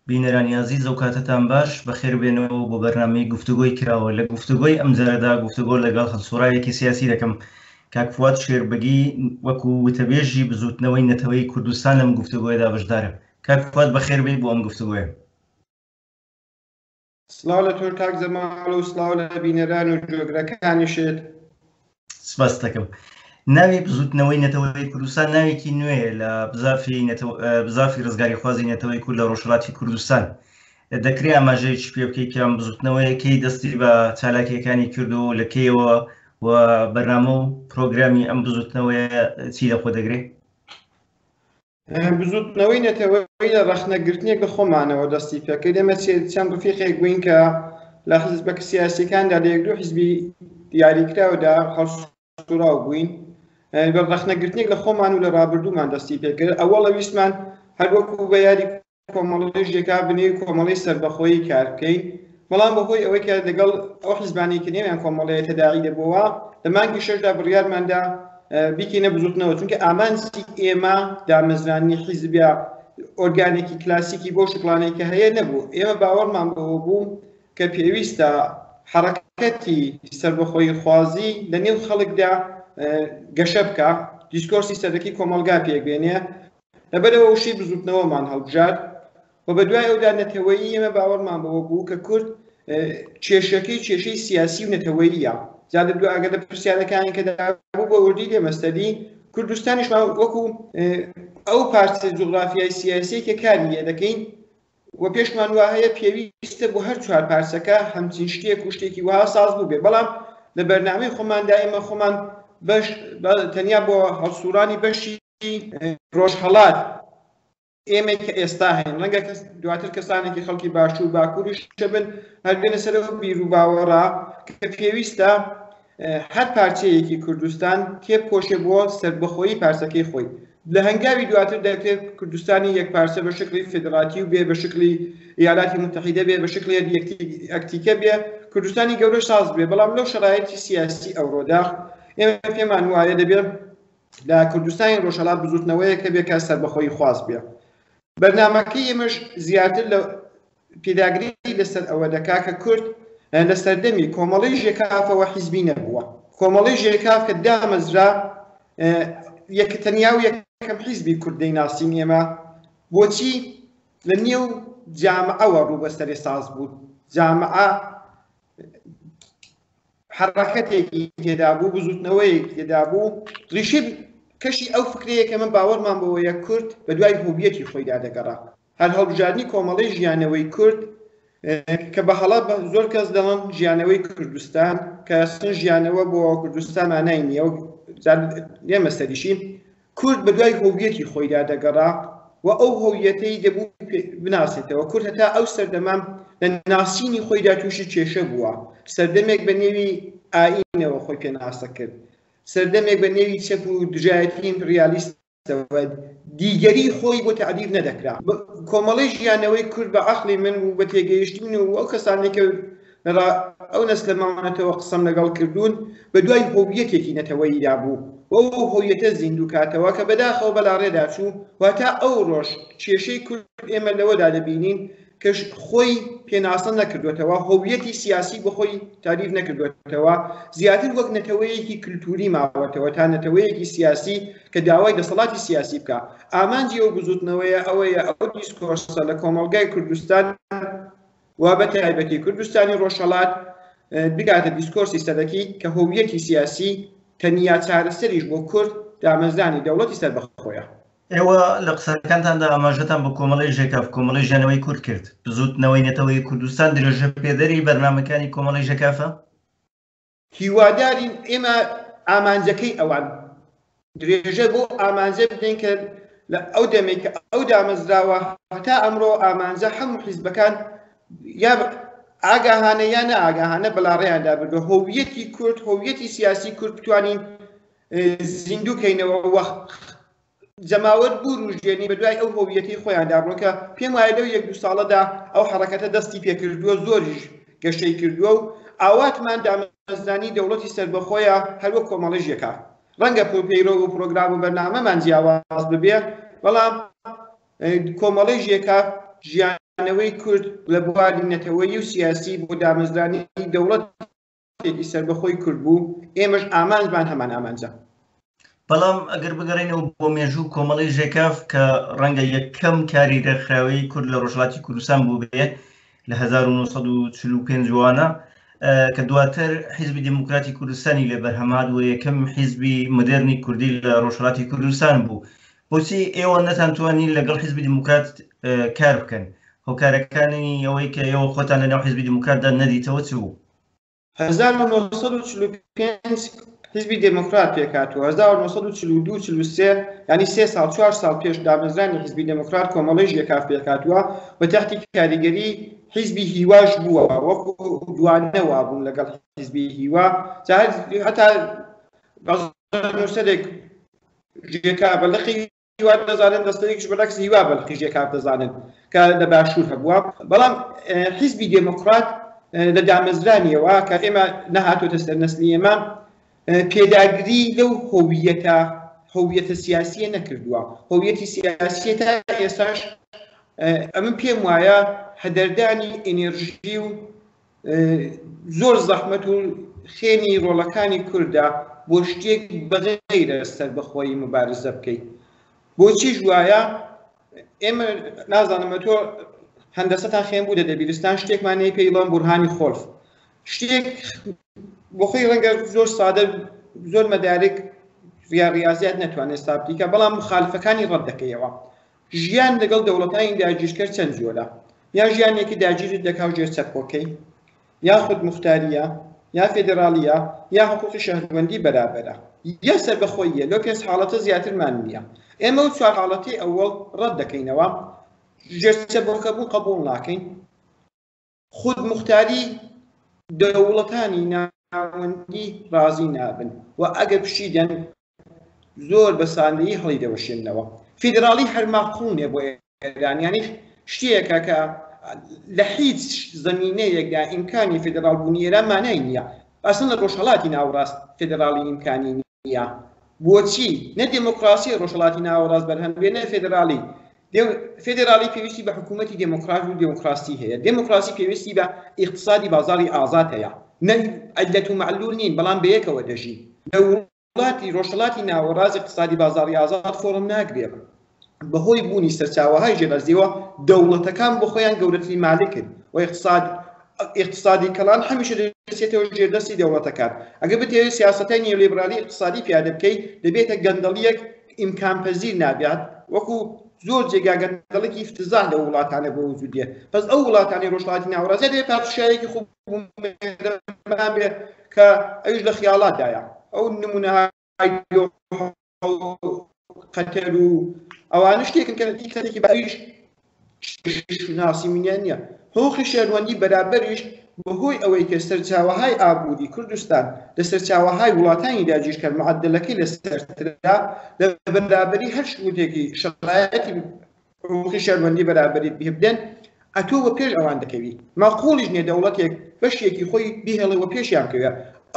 بینەرانی عزیز ئەو کاتتان باش بەخێر بێنەوە بۆ بەرنامەی گفتوگۆی کراوە لە گفتوگۆی ئەم جارەدا گفتوگۆ لەگەڵ هەڵسوڕایەکی سیاسی دەکەم. کاک فواد شێربەگی وەکو وتەبێژی بزوتنەوەی نەتەوەی کوردستان لەم گفتوگۆیەدا بەشدارە. کاک فواد بەخێر بێی بۆ ئەم گفتوگۆیە. سڵاو لە تۆر کاک جەماڵ و سڵاو لە بینەران و جۆگرەکانیشت. سپاس دەکەم. ناوی بزوتنەوەی نەتەوەی کوردستان ناوێکی نوێیە لە بزافی ڕزگاریخوازی نەتەوەی کورد لە ڕۆژهەڵاتی کوردستان. دەکرێت ئاماژەیەکی پێ بکەیت کە ئەم بزوتنەوەیەکەی دەستی بە چالاکیەکانی کردو و لەکەیەوە و بەرنامە و پرۆگرامی ئەم بزوتنەوەیە چی لەخۆ دەگرێت؟ بزوتنەوەی نەتەوەی لە ڕەخنەگرتنێک لە خۆمانەوە دەستی پێکرد. ئێمە چەند ڕفیقێک بووین کە لە حیزبە سیاسیەکاندا لە یەک دوو حیزبی دیاریکراوەدا هەڵسوراو بووین. بە ڕەخنەگرتنێک لە خۆمان و لە ڕابردوومان دەستی پێکرد. ئەوەڵ لەویستمان هەروەکو بە یاری کۆمەڵێژێکا بنێوی کۆمەڵی سەربەخۆیی کار بکەین، بەڵام بەهۆی ئەوەی کە لەگەڵ ئەو حیزبانی کە نێویان کۆمەڵەیە تەداعی دەبووە لە مانگی شەشدا بڕیارماندا بیکەینە بزوتنەوە، چونکە ئامانجی ئێمە دامەزرانی حیزبیا ئۆرگانێکی کلاسیکی بۆ شکلانەی کە هەیە نەبوو. ئێمە باوەڕمان بەوە بوو کە پێویستە حرەکەتی سەربەخۆیی خوازی لە نێو خەڵکدا گەشە بکە، دیسکۆرسی سەرەکی کۆمەلگا پێکبێنێ. لەبەرەوە وشەی بزوتنەوەمان هەڵبژار و بە دوای ئەودا نەتەوەیی ئێمە باوەڕمان بەوە بوو کە کورد کێشەی سیاسی و نەتەوەییە. زیاتر دوای ئەگەر لە پرسیارەکانی کە دابوو بە وردی لێمەستەدی، کوردستانیشمان وەکو ئەو پارچە جوغرافیای سیاسی کە کاری لێ دەکەین و پێشمان وا هەیە پێویستە بۆ هەر چوار پارچەکە هەمچین شتێک و شتێکی وها ساز بوو بێ. بەڵام لە بەرنامەی خۆماندا ئێمە خۆمان تەنیا بۆ هەڵسوڕانی بەشی ڕۆژهەڵات ئێمە کە ئێستا هەین، ڕەنگە دواتر کەسانێکی خەڵکی باشوور و باکووریش بن هەربێنە سەرەوە بیر و باوەڕا کە پێویستە هەر پارچەیەکی کوردستان تێبکۆشێ بۆ سەربەخۆیی پارچەکەی خۆی. لە هەنگاوی دواتر دەکرێت کوردستانی یەک پارچە بە شکلی فدراتی و بێ، بە شکلی ئیالاتی متحیدە بێ، بە شکلی ئەکتیکە بێ، کوردستانی گەورە ساز بێ. بەڵام لەو شرایەتی سیاسی ئەوڕۆدا ئێمە پێمان وایە دەبێت لە کوردستانی ڕۆژهەڵات بزوتنەوەیە کە بێکە سەربەخۆیی خواز بێ. بەرنامەکەی ئێمەش زیاتر لە پێداگری لەسەر ئەوە دەکا کە کورد لە سەردەمی کۆمەڵی ژێکافەوە حیزبی نەبووە. کۆمەڵی ژێکاف کە دامەزرا تەنیا و یەکەم حیزبی کوردەی ناسین ئێمە بۆچی لە نێو جامعەوە ڕووبەستەرێ ساز بوو. جامعە حرەکەتێکی تێدا بوو، بزوتنەوەیەکی تێدا بوو. ڕیشی کەشی ئەو فکرەیە کە من باوەڕمان بەوەیە کورد بە دوای هۆویەتی خۆیدا دەگەڕا. هەر هەڵبژاردننی کۆمەڵی ژیانەوەی کورد کە بەهەڵا زۆر کەس دەڵێن ژیانەوەی کوردستان کە سن ژیانەوە بۆ کوردستان مانای نییە و لێمەستەریشی کورد بە دوای هۆویەتی خۆیدا دەگەڕا و ئەو هۆویەتەی دەبوو بناسێتەوە. کورد هەتا ئەو سەردەمام لە ناسینی خۆیدا تووشی کێشە بووە. سەردەمێک بە نێوی ئاینەوە خۆی پێناسە کرد، سەردەمێک بە نێوی چەپ و دژایەتی ئیمپریالیستەوە دیگەری خۆی بۆ تعریف نەدەکرا. کۆمەڵی ژیانەوەی کورد بە عەقڵی من و بە تێگەیشتی من و ئەو کەسانێک کە ئەو نەسلەمانەتەوە قسەم لەگەڵ کردوون بە دوای هۆویەتێکی نەتەوەییدا بوو و ئەو هۆویەتە زیندوو کاتەوە کە بەداخەوە بەلاڕێدا چوو واتە ئەو ڕۆژ کێشەی کورد ئێمە لەوەدا دەبینین کە خۆی پێناسە نەکردوێتەوە، هۆویەتی سیاسی بە خۆی تعریف نەکردوێتەوە، زیاتر وەک نەتەوەیەکی کلتوری ماوەتەوە تا نەتەوەیەکی سیاسی کە داوای دەسەڵاتی سیاسی بکە. ئامانجی ئەو بزوتنەوەیە ئەوەیە ئەو دیسکۆرسە لە کۆمەلگای کوردستان و بە تایبەتی کوردستانی ڕۆژهەڵات بگاتە دیسکۆرسی سەرەکی کە هۆویەتی سیاسی تەنیا چارەسەریش بۆ کورد دامەزرانی دەوڵەتی سەربەخۆیە. ئێوە لە قسەکانتاندا ئاماژەتان بۆ کۆمەڵی ژێکاف کۆمەڵی ژیانەوەی کورد کرد. بزوتنەوەی نەتەوەی کوردستان درێژە پێدەری بەرنامەکانی کۆمەڵی ژێکافە؟ هیوادارین ئێمە ئامانجەکەی ئەوان درێژە بۆ ئامانجە بدەین کە لە ئەو دەمێک کە ئەو دامەزراوە هەتا ئەمڕۆ ئامانجە هەموو حیزبەکان یا ئاگاهانە یا نەئاگاهانە بەلاڕێیاندا بردووە. هۆویەتی کورد، هۆویەتی سیاسی کورد بتوانین زیندووکەینەوە وەخت جەماوەت بوو ڕژێنی بە دوای ئەو هۆویەتی خۆیاندا بڕۆ کە پێم وایە لەو یەک دوو ساڵەدا ئەو حرەکەتە دەستی پێکردووە، زۆریش گەشەی کردووە و ئاواتمان دامەزرانی دەوڵەتی سەربەخۆیە هەروەک کۆمەڵی ژێکاف. ڕەنگە پەیرۆ و پرۆگرام و بەرنامەمان جیاواز ببێ، بەڵام کۆمەڵی ژێکاف ژیان دامەزرانەوەی کورد لە بواری نەتەوەیی و سیاسی بۆ دامەزرانی دەوڵەتێکی سەربەخۆی کورد بوو ئێمەش ئامانجمان هەمان ئامانجە. بەڵام ئەگەر بگەڕێنەوە بۆ مێژوو کۆمەڵی ژێکاف کە ڕەنگە یەکەم کاری ڕێکخراوەی کورد لە ڕۆژهەڵاتی کوردستان بوو بێ لە 1945 جوانە کە دواتر حیزبی دموکراتی کوردستانی لێ بەرهەمات و یەکەم حیزبی مدرنی کوردی لە ڕۆژهەڵاتی کوردستان بوو. بۆچی ئێوە نەتانتوانین لەگەڵ حیزبی دموکرات کار بکەن؟ هۆکارەکانی ئەوەی کە ئێوە خۆتان لەناو حیزبی دموکراتدا نەدیتەوە چ بوو؟ 1945 حیزبی دموکرات پێکاتوە 1942 ینی 3 ساڵ 4 ساڵ پێش دامەزرانی حیزبی دموکرات کۆمەڵی ژێکاف پێکاتووە بە تەختی کاریگەری حیزبی هیواش بووە وەکو دوانەوە بوون لەگەڵ حیزبی هیوا هەتا نووسەرێک ژێکاف بەلەقی هیوا دەزانن دەستەیەکیش بەعکس هیوا بەلەقی ژێکاف دەزانن کە لە باشوور هەبووە. بەڵام حیزبی دموکرات لە دامەزرانیەوە کە ئێمە نەهاتۆتە سەر نەسلی ئێمە پێداگری لەو هۆویەتە سیاسیە نەکردووە. هۆویەتی سیاسیە تا ئێستاش ئەمن پێم وایە هەدەردانی ئێنێرژی و زۆر زەحمەت و خێنی ڕۆڵەکانی کووردا بۆ شتێک بەغیرە سەربەخۆیی مبارزە بکەیت. بۆچی وایە ئێمە نازانمە تۆ هەندەسەتان خێن بوو دەبیرستان شتێکمانەیە پێی بڵێن بورهانی خۆلف شتێک بۆ خۆی ڕەنگە زۆر سادە زۆر مەدارک ریاضیات نەتوانێت سابتیکە بەڵام مخالفەکانی ڕەت دەکەیەوە. ژیان لەگەڵ دەوڵەتانی داگیرکرد چەند جۆرە، یا ژیانێکی داگیرت دەکاو ژێر چەپۆکەی، یا خودموختاریە، یا فێدرالیە، یا حقوقی شەهروەندی بەرابەرە، یا سەربەخۆییە. لەو پێنج حاڵەتە زیاترمان نییە. ئێمە و چوار حاڵەتی ئەوەڵ ڕەت دەکەینەوە، ژێر چەپۆکە بوو قبوڵ ناکەین. خودموختاری دەوڵەتانی ناوەندی ڕازی نابن و ئەگەر پشیدەن زۆر بە ساندەیی هەڵی دەوەشێنەوە. فیدرالی هەرماقوونێ بۆ ئێرانیانی شتێکە کە لە هیچ زەمینەیەکدا ئیمکانی فیدرال بوونی ئێران مانای نییە. ئەسڵ لە ڕۆژهەڵاتی ناوەڕاست فیدرالی ئیمکانی نییە. بۆچی نە دموکراسی ڕۆژهەڵاتی ناوەڕاست بەرهەم بێ نە فیدرالی. فێدرالی پێویستی بە حکوومەتی دموکرات و دموکراسی هەیە. دموکراسی پێویستی بە ئیقتصادی بازاری ئازاد هەیە. نە عەدلەت و مەعلول نین بەڵام بەیەکەوە دەژین. دەوڵاتی ڕۆژهەڵاتی ناوەڕاست اقتصادی بازاری ئازاد فۆڕم ناگرێت. بەهۆی بوونی سەرچاوەهای ژێبەرزیەوە دەوڵەتەکان بۆ خۆیان گەورەتری مالی کرد و اقتصادی کەڵان هەمیشە دەچێتەوە ژێردەستی دەوڵەتەکان. ئەگەر بتەوێت سیاسەتەی نیۆلیبرالی اقتصادی پیادە بکەیت دەبێتە گەندەڵیەک ئیمکانپەزیر نابێت وەکو زۆر جێگا گەندەڵێکی افتزاح لە وڵاتانە بۆ وجود دێت. پس ئەو وڵاتانی ڕۆژهەڵاتی ناوەڕاست دەبێت پادشایەکی خوب بێت کە ئەویش لە خیاڵاتدایە. ئەو نمونەهای قەتەر و ئەوانە شتێکن کە کەسێکی باویش ناسیمینیان نییە. حقوقی شێروەندی بەرابەریش بەهۆی ئەوەی کە سەرچاوەهای ئابووری کوردستان لە سەرچاوەهای وڵاتانی داگیرکرد معەدلەکەی لەسەرترا لە بەرابەری هەر شتێکی شەرایەتی حقوقی شێروەندی بەرابەریت بدەن ئەتۆ بە پێش ئەوان دەکەوی. ماقوڵیش نییە دەوڵەتێک بەشێکی خۆی بهێڵەوە پێشیان کەوێ.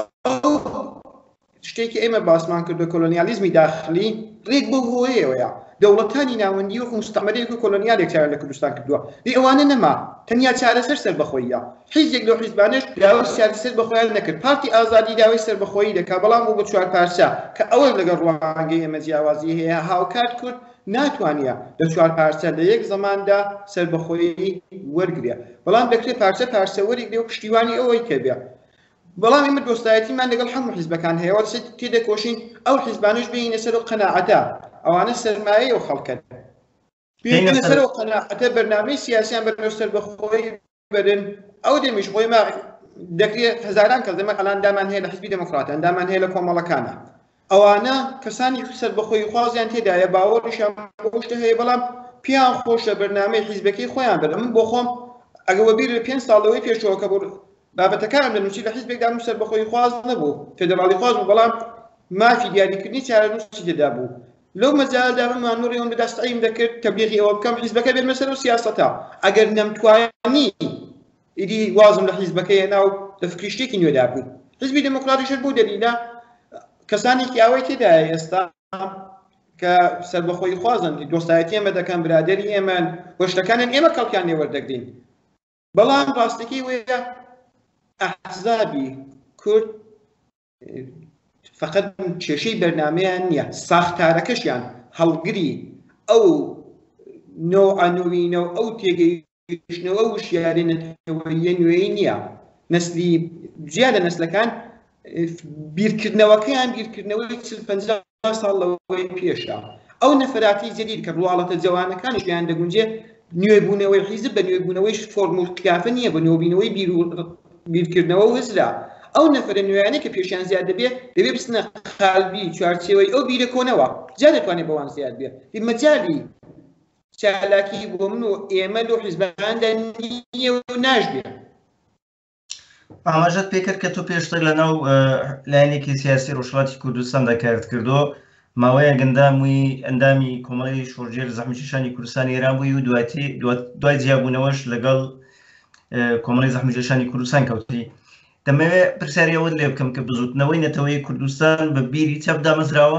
شتێکی ئێمە باسمان کردو کۆلۆنیالیزمی داخلی ڕێک بۆ هۆیەوەیە. دەوڵەتانی ناوەندی وەکو مستەعمەرێک و کۆلۆنیالێک چارە لە کوردستان کردووە. ئەوانە نەما تەنیا چارەسەر سەربەخۆییە. هیچێک لەو حیزبانەش داوای چارەسەر بەخۆیان نەکرد. پارتی ئازادی داوای سەربەخۆیی دەکا بەڵام بۆ چوار پارچە کە ئەوە لەگەڵ ڕوانگەی ئێمە جیاوازی هەیە هاوکات کورد ناتوانیە لە چوار پارچە لە یەک زەماندا سەربەخۆیی وەرگرێ. بەڵام دەکرێت پارچە وەرگرێ و پشتیوانی ئەوەی کەبێ. بەڵام ئێمە دۆستایەتیمان لەگەڵ هەموو حیزبەکان هەیە وە تێدەکۆشین ئەو حیزبانش بینە سەر و قەناعەتە. ئەوانە سەرمایە و خەڵکن بینە سەر و قەناعەتە بەرنامەی سیاسیان بەرەو سەربەخۆیی بەرن. ئەو دەمیش خۆی ما دەکرێت هەزاران کەس دەمە ئەلان دامان هەیە لە حیزبی دموکراتە دامان هەیە لە کۆمەڵەکانە. ئەوانە کەسانی سەربەخۆیی خوازیان تێدایە باوەڕیشیان بۆ شتە هەیە بەڵام پیان خۆشە بەرنامەی حیزبەکەی خۆیان بەر. من بۆ خۆم ئەگە وەبیر لە 5 ساڵەوەی پێشەوە کە بابەتەکانم دەنووسی لە حیزبێکدا سەربەخۆیی خواز نەبوو فێدرالی خواز بوو بەڵام مافی دیاریکردنی چارەنووسی تێدا بوو. لەو مەجالدا من مانوڕی ئەوم دەستعیم دەکرد تەبلیغی ئەوە بکەم حیزبەکە بێنمە سەر و سیاسەتە. ئەگەر نەمتوانی ئیدی وازم لە حیزبەکەی هێنا و لە فکری شتێکی نوێدا بوو. حیزبی دموکراتیشت بوو دەلیلە کەسانێکی ئەوەی تێدایە ئێستا کە سەربەخۆی خوازن دۆستایەتی ئێمە دەکەن برادێری ئێمەن وەشتەکانن ئێمە کەڵکیان نێوەردەگرین بەڵام ڕاستەکەی وەیە ئەحزابی کورد فقط کێشەی بەرنامەیان نییە ساختارەکەشیان هەڵگری ئەو نۆعانوینە و ئەو تێگەیشتنەوە وشیاری نەتەوەییە نوێی نییە نەسلی زیادە نەسلەکان بیرکردنەوەکەیان بیرکردنەوەی 50 ساڵ لەوەی پێشە ئەو نەفراتی جدید کە ڕواڵەتە جوانەکانیش پێیان دەگونجێ نوێبوونەوەی حیزب بە نوێبوونەوەی فۆرمول قیافە نییە بە نوێبوونەوەی بیرکردنەوە وزرا ئەو نەفرە نوێیانەی کە پێشیان زیاد دەبێت بستنە قالبی چوارچێوەی ئەو بیرەکۆنەوە جا دەتوانێت بەوان زیاد بێت مەجالی چالاکی بۆ من و ئێمە لەو حیزبەکاندا نییە و ناشبێت ئاماژەت پێکرد کە تۆ پێشتر لەناو لایەنێکی سیاسی ڕۆژهەڵاتی کوردستان دەکارت کردو ماوەیە ئەندامی کۆمەڵی شۆڕجێر زەحمەتکێشانی کوردستان ئێران بووی و دوای جیابوونەوەش لەگەڵ کۆمەڵی زەحمەتکێشانی کوردستان کەوتی دەمەوێت پرسیاری ئەوت لێ بکەم کە بزوتنەوەی نەتەوەی کوردستان بە بیری چەپ دامەزراوە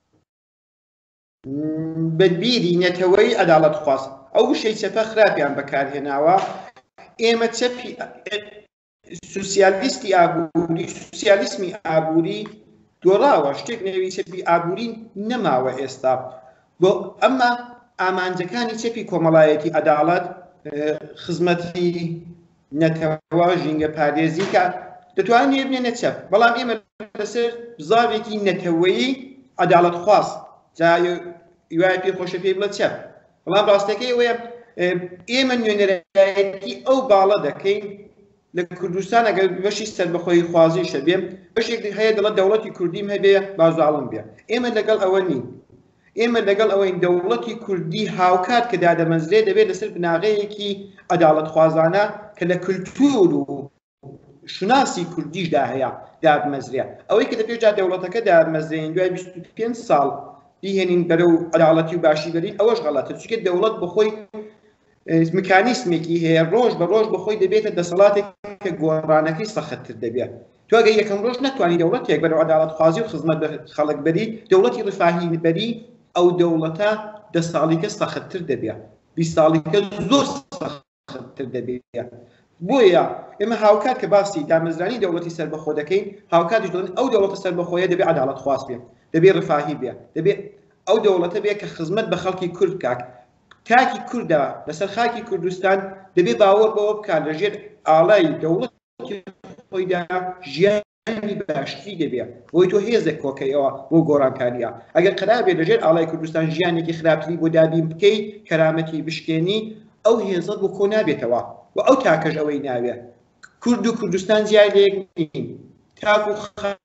بە بیری نەتەوەی عەداڵەت خواست ئەو شەی چەپە خراپیان بەکارهێناوە ئێمە چەپی سوسیالیستی ئابووری سوسیالیسمی ئابووری دۆڕاوە شتێک نێوی چەپی ئابووری نەماوە ئێستا بۆ ئەمما ئامانجەکانی چەپی کۆمەڵایەتی عەداڵەت خزمەتی نەتەوە ژینگە پارێزی کە دەتوانێت بێنە چەپ بەڵام ئێمە لەسەر بزاوێکی نەتەوەیی عەداڵەت خواست جا وای پێخۆشە پێی بڵێت چەپ بەڵام ڕاستەکەی ئەوەیە ئێمە نوێنەرایەتی ئەو باڵە دەکەین لە کوردستان ئەگەر بەشی سەربەخۆی خوازیشە بێ بەشێک هەیە دەڵێت دەوڵەتی کوردیم هەبێ بازاڵم بێ ئێمە لەگەڵ ئەوە نین ئێمە لەگەڵ ئەوەی دەوڵەتی کوردی هاوکات کە دادەمەزرێ دەبێت لەسەر بناغەیەکی عەداڵەت خوازانە کە لە کولتور و شناسی کوردیشدا هەیە دادمەزرێ ئەوەی کە دەپێشدا دەوڵەتەکە دادمەزرێن دوای 25 ساڵ دیهێنین بەرەو عەداڵەتی و باشیبەری ئەوەش غەڵەتە چونکە دەوڵەت بەخۆی مکانیسمێکی هەیە ڕۆژ بە ڕۆژ بەخۆی دەبێتە دەسەڵاتێک کە گۆڕانەکەی سەختتر دەبێت تۆ ئەگەر یەکەم ڕۆژ نەتوانی دەوڵەتێک بەرەو عەداڵەت خوازی و خزمەت بە خەڵک بەری دەوڵەتی ڕفاهی بەری ئەو دەوڵەتە 10 ساڵیکە سەختتر دەبێت 20 ساڵیکە زۆر سەختتر دەبێت بۆیە ئێمە هاوکات کە باسی دامەزرانی دەوڵەتی سەربەخۆ دەکەین هاوکاتیش دەڵێن ئەو دەوڵەتە سەربەخۆیە دەبێت عەداڵەت خواز بێت دەبێت ڕفاهی بێت دەبێت ئەو دەوڵەتە بێت کە خزمەت بە خەڵکی کورد کاک کاکی کوردە لەسەر خاکی کوردستان دەبێت باوەڕ بەوە بکات لەژێر ئاڵای دەوڵەتی خۆیدا ژیانی باشتری دەبێت بۆی تۆ هێزێک کۆکەیەوە بۆ گۆڕانکاریە ئەگەر قەرابێ لەژێر ئاڵای کوردستان ژیانێکی خراپتری بۆ دابین بکەیت کەرامەتی بشکێنی ئەو هێزت بۆ کۆ نابێتەوە و ئەو تاکەش ئەوەی ناوێت کورد و کوردستان جیای لێک نین تاک و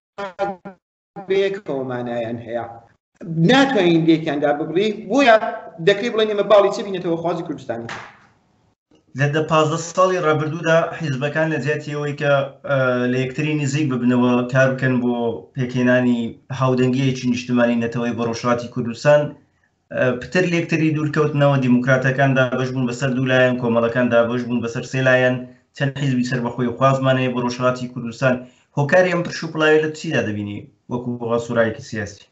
خەڵک مانایان هەیە ناتوانین لێکیاندا ببڕی بۆیە دەکرێت بڵێن ئێمە باڵی چە بینێتەوە خوازی کوردستانی لە 15 ساڵی ڕابردوودا حیزبەکان لە جیاتیەوەی کە لە یەکتری نزیک ببنەوە کار بکەن بۆ پێکهێنانی هاودەنگیەکی نیشتمانی نەتەوەی بە ڕۆژهەڵاتی کوردستان پتر لە یەکتری دوورکەوتنەوە دیموکراتەکان دابەش بوون بەسەر دوو لایەن کۆمەڵەکان دابەش بوون بەسەر سێ لایەن چەند حیزبی سەربەخۆی خوازمانەیە بە ڕۆژهەڵاتی کوردستان هۆکاری ئەم پرشوپڵاوی لە چیدا دەبینی وەکو سوورایەکی سیاسی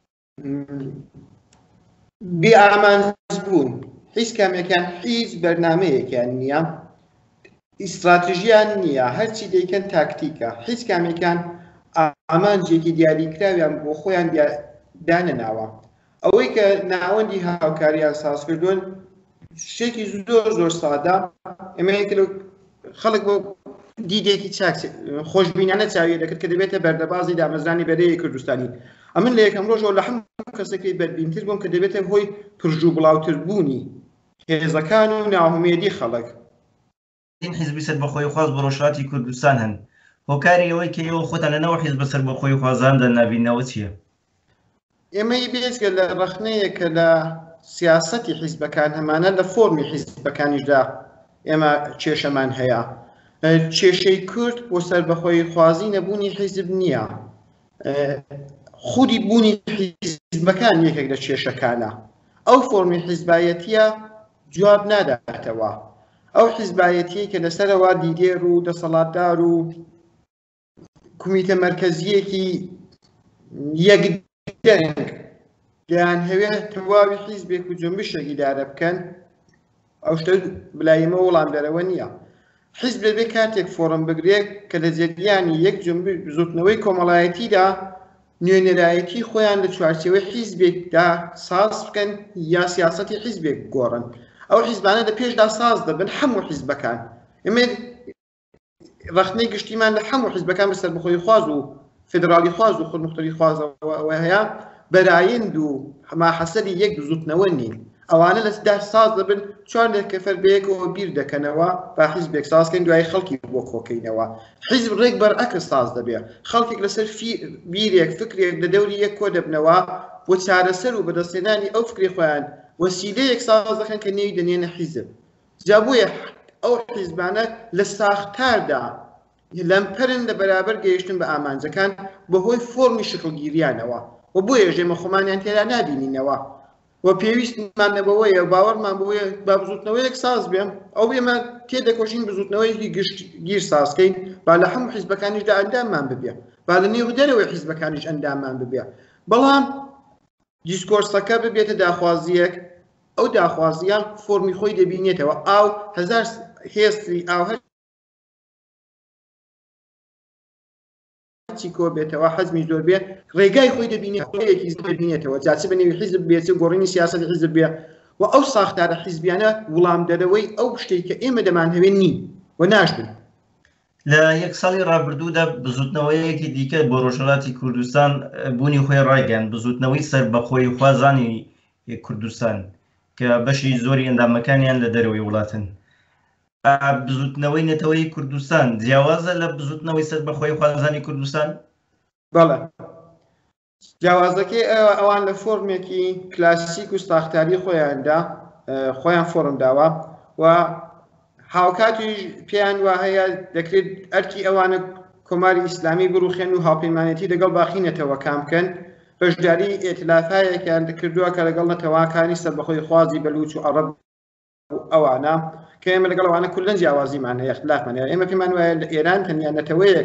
بێئامانج بوون هیچ کامێکیان هیچ بەرنامەیەکیان نییە ئیستراتژیان نییە هەرچی دەیکەن تاکتیکە هیچ کامێکیان ئامانجێکی دیاریکراویان بۆ خۆیان دانەناوە ئەوەی کە ناوەندی هاوکاریان ساز کردوون شتێکی زۆر سادە ئێمەیەک خەڵک بۆ دیدێکی خۆشببینانە چاویە دەکرد کە دەبێتە بەردەبازی دامەزرانی بەرەیە کوردستانی ئەمن لە یەکەم ڕۆژەوە لە هەموو کەسێکی بەربینتر بووم کە دەبێتە هۆی پرژوو بڵاوتر بوونی هێزەکان و ناهومێدی خەڵک این حیزبی سەربەخۆی خواز بە ڕۆژهەڵاتی کوردستان هەن هۆکاری ئەوەی کە ئێوە خۆتان لەنەوە حیزبە سەربەخۆی خوازاندا نابینەوە چییە؟ ئێمەی بێزگە لە ڕەخنەیە کە لە سیاسەتی حیزبەکان هەمانە لە فۆرمی حیزبەکانیشدا ئێمە کێشەمان هەیە کێشەی کورد بۆ سەربەخۆی خوازی نەبوونی حیزب نییە خودی بوونی حیزبەکان یەکێک لە کێشەکانە ئەو فۆرمی حیزبایەتیە جواب ناداتەوە ئەو حیزبایەتی کە لەسەرەوە دیدێر و دەسەڵاتدار و کومیتە مەرکەزیەکی یەکدەنگ دەیان هەوێت تەواوی حیزبێک و جنبشێکی ئیدارە بکەن ئەو شتە بلایمە وەڵام دەرەوە نییە. حیزب لەبێ کاتێک فۆرم بگرێت کە لە جێگیانی یەک زوتنەوەی کۆمەڵایەتیدا نوێنەرایەتی خۆیان لە چوارچێوەی حیزبێکدا ساز بکەن یا سیاسەتی حیزبێک گۆڕن. ئەو حیزبانە لە پێشدا ساز دەبن هەموو حیزبەکان. ئێمە ڕەخنەی گشتیمان لە هەموو حیزبەکان بەسەر بەخۆی خواز و فێدرالی خواز و خودمختاری خوازەوە هەیە بەرایند و هەماحەسەری یەک زوتنەوە نین. ئەوانە لەدا ساز دەبن چوار لەکەفەر بەیەکەوە بیر دەکەنەوە با حیزبێک سازکەین دوای خەڵکی بۆ کۆکەینەوە. حیزب ڕێک بەرعەکس ساز دەبێت. خەڵکێک لەسەر بیرێک فکرێک لە دەوری یەک کۆ دەبنەوە بۆ چارەسەر و بەدەستێنانی ئەو فکری خۆیان وەسیلەیەک ساز دەکەن کە نێوی دەنێنە حیزب. جا بۆیە ئەو حیزبانە لە ساختاردا لەمپەرن لە بەرابەر گەیشتن بە ئامانجەکان بەهۆی فۆرمی شکڵگیریانەوە و بۆیە ژێمە خۆمانیان تێدا نبینینەوە و پێویستمان نەبەوەیە باوەڕمان بەوەیە با بزوتنەوەیەک ساز بێم ئەو ئێمە تێدەکۆشین بزوتنەوەیەکی گیر سازکەین با لە هەموو حیزبەکانیشدا ئەنداممان ببێ با لە نێو دەرەوەی حیزبەکانیش ئەنداممان ببێ بەڵام دیسکۆرسەکە ببێتە داخوازیەک ئەو داخوازیە فۆرمی خۆی دەبینێتەوە ئاو هەزار هێزی ئاو کۆ بێتەوە حەزمی زۆر بێ ڕێگای خۆی دەبینێتەوە جاچ بە نێوی حیزب بێت گۆڕینی سیاسەتی حیزب بێ و ئەو ساختارە حیزبیانە وڵام دەرەوەی ئەو شتێک کە ئێمە دەمان هەوێن نین و ناشبن. لە یەک ساڵی ڕابردوودا بزوتنەوەیەکی دیکە بۆ ڕۆژهەڵاتی کوردستان بوونی خۆی ڕایگەیاند بزوتنەوەی سەربەخۆی خوازانی کوردستان کە بەشی زۆری ئەندامەکانیان لە دەرەوەی وڵاتن. بزوتنەوەی نەتەوەی کوردستان جیاوازە لە بزوتنەوەی سەربەخۆی خوازانی کوردستان؟ بەڵێ جیاوازەکەی ئەوان لە فۆرمێکی کلاسیک و ساختاری خۆیاندا خۆیان فۆرم داوە و هاوکاتی پێیان وا هەیە دەکرێت ئەرکی ئەوانە کۆماری ئیسلامی بڕوخێن و هاوپەیمانەتی لەگەڵ باخینەتەوە کام بکەن بەشداری ئێتلافایەکیان دەکردووە کە لەگەڵ نەتەواکانی سەربەخۆی خوازی بەلوچ و عەرەب ئەوانە کە ئێمە لەگەڵ ئەوانە کولەن جیاوازیمان هەیە اختلافمان هەیە. ئێمە پێمان وایە لە ئێران تەنیا نەتەوەیەک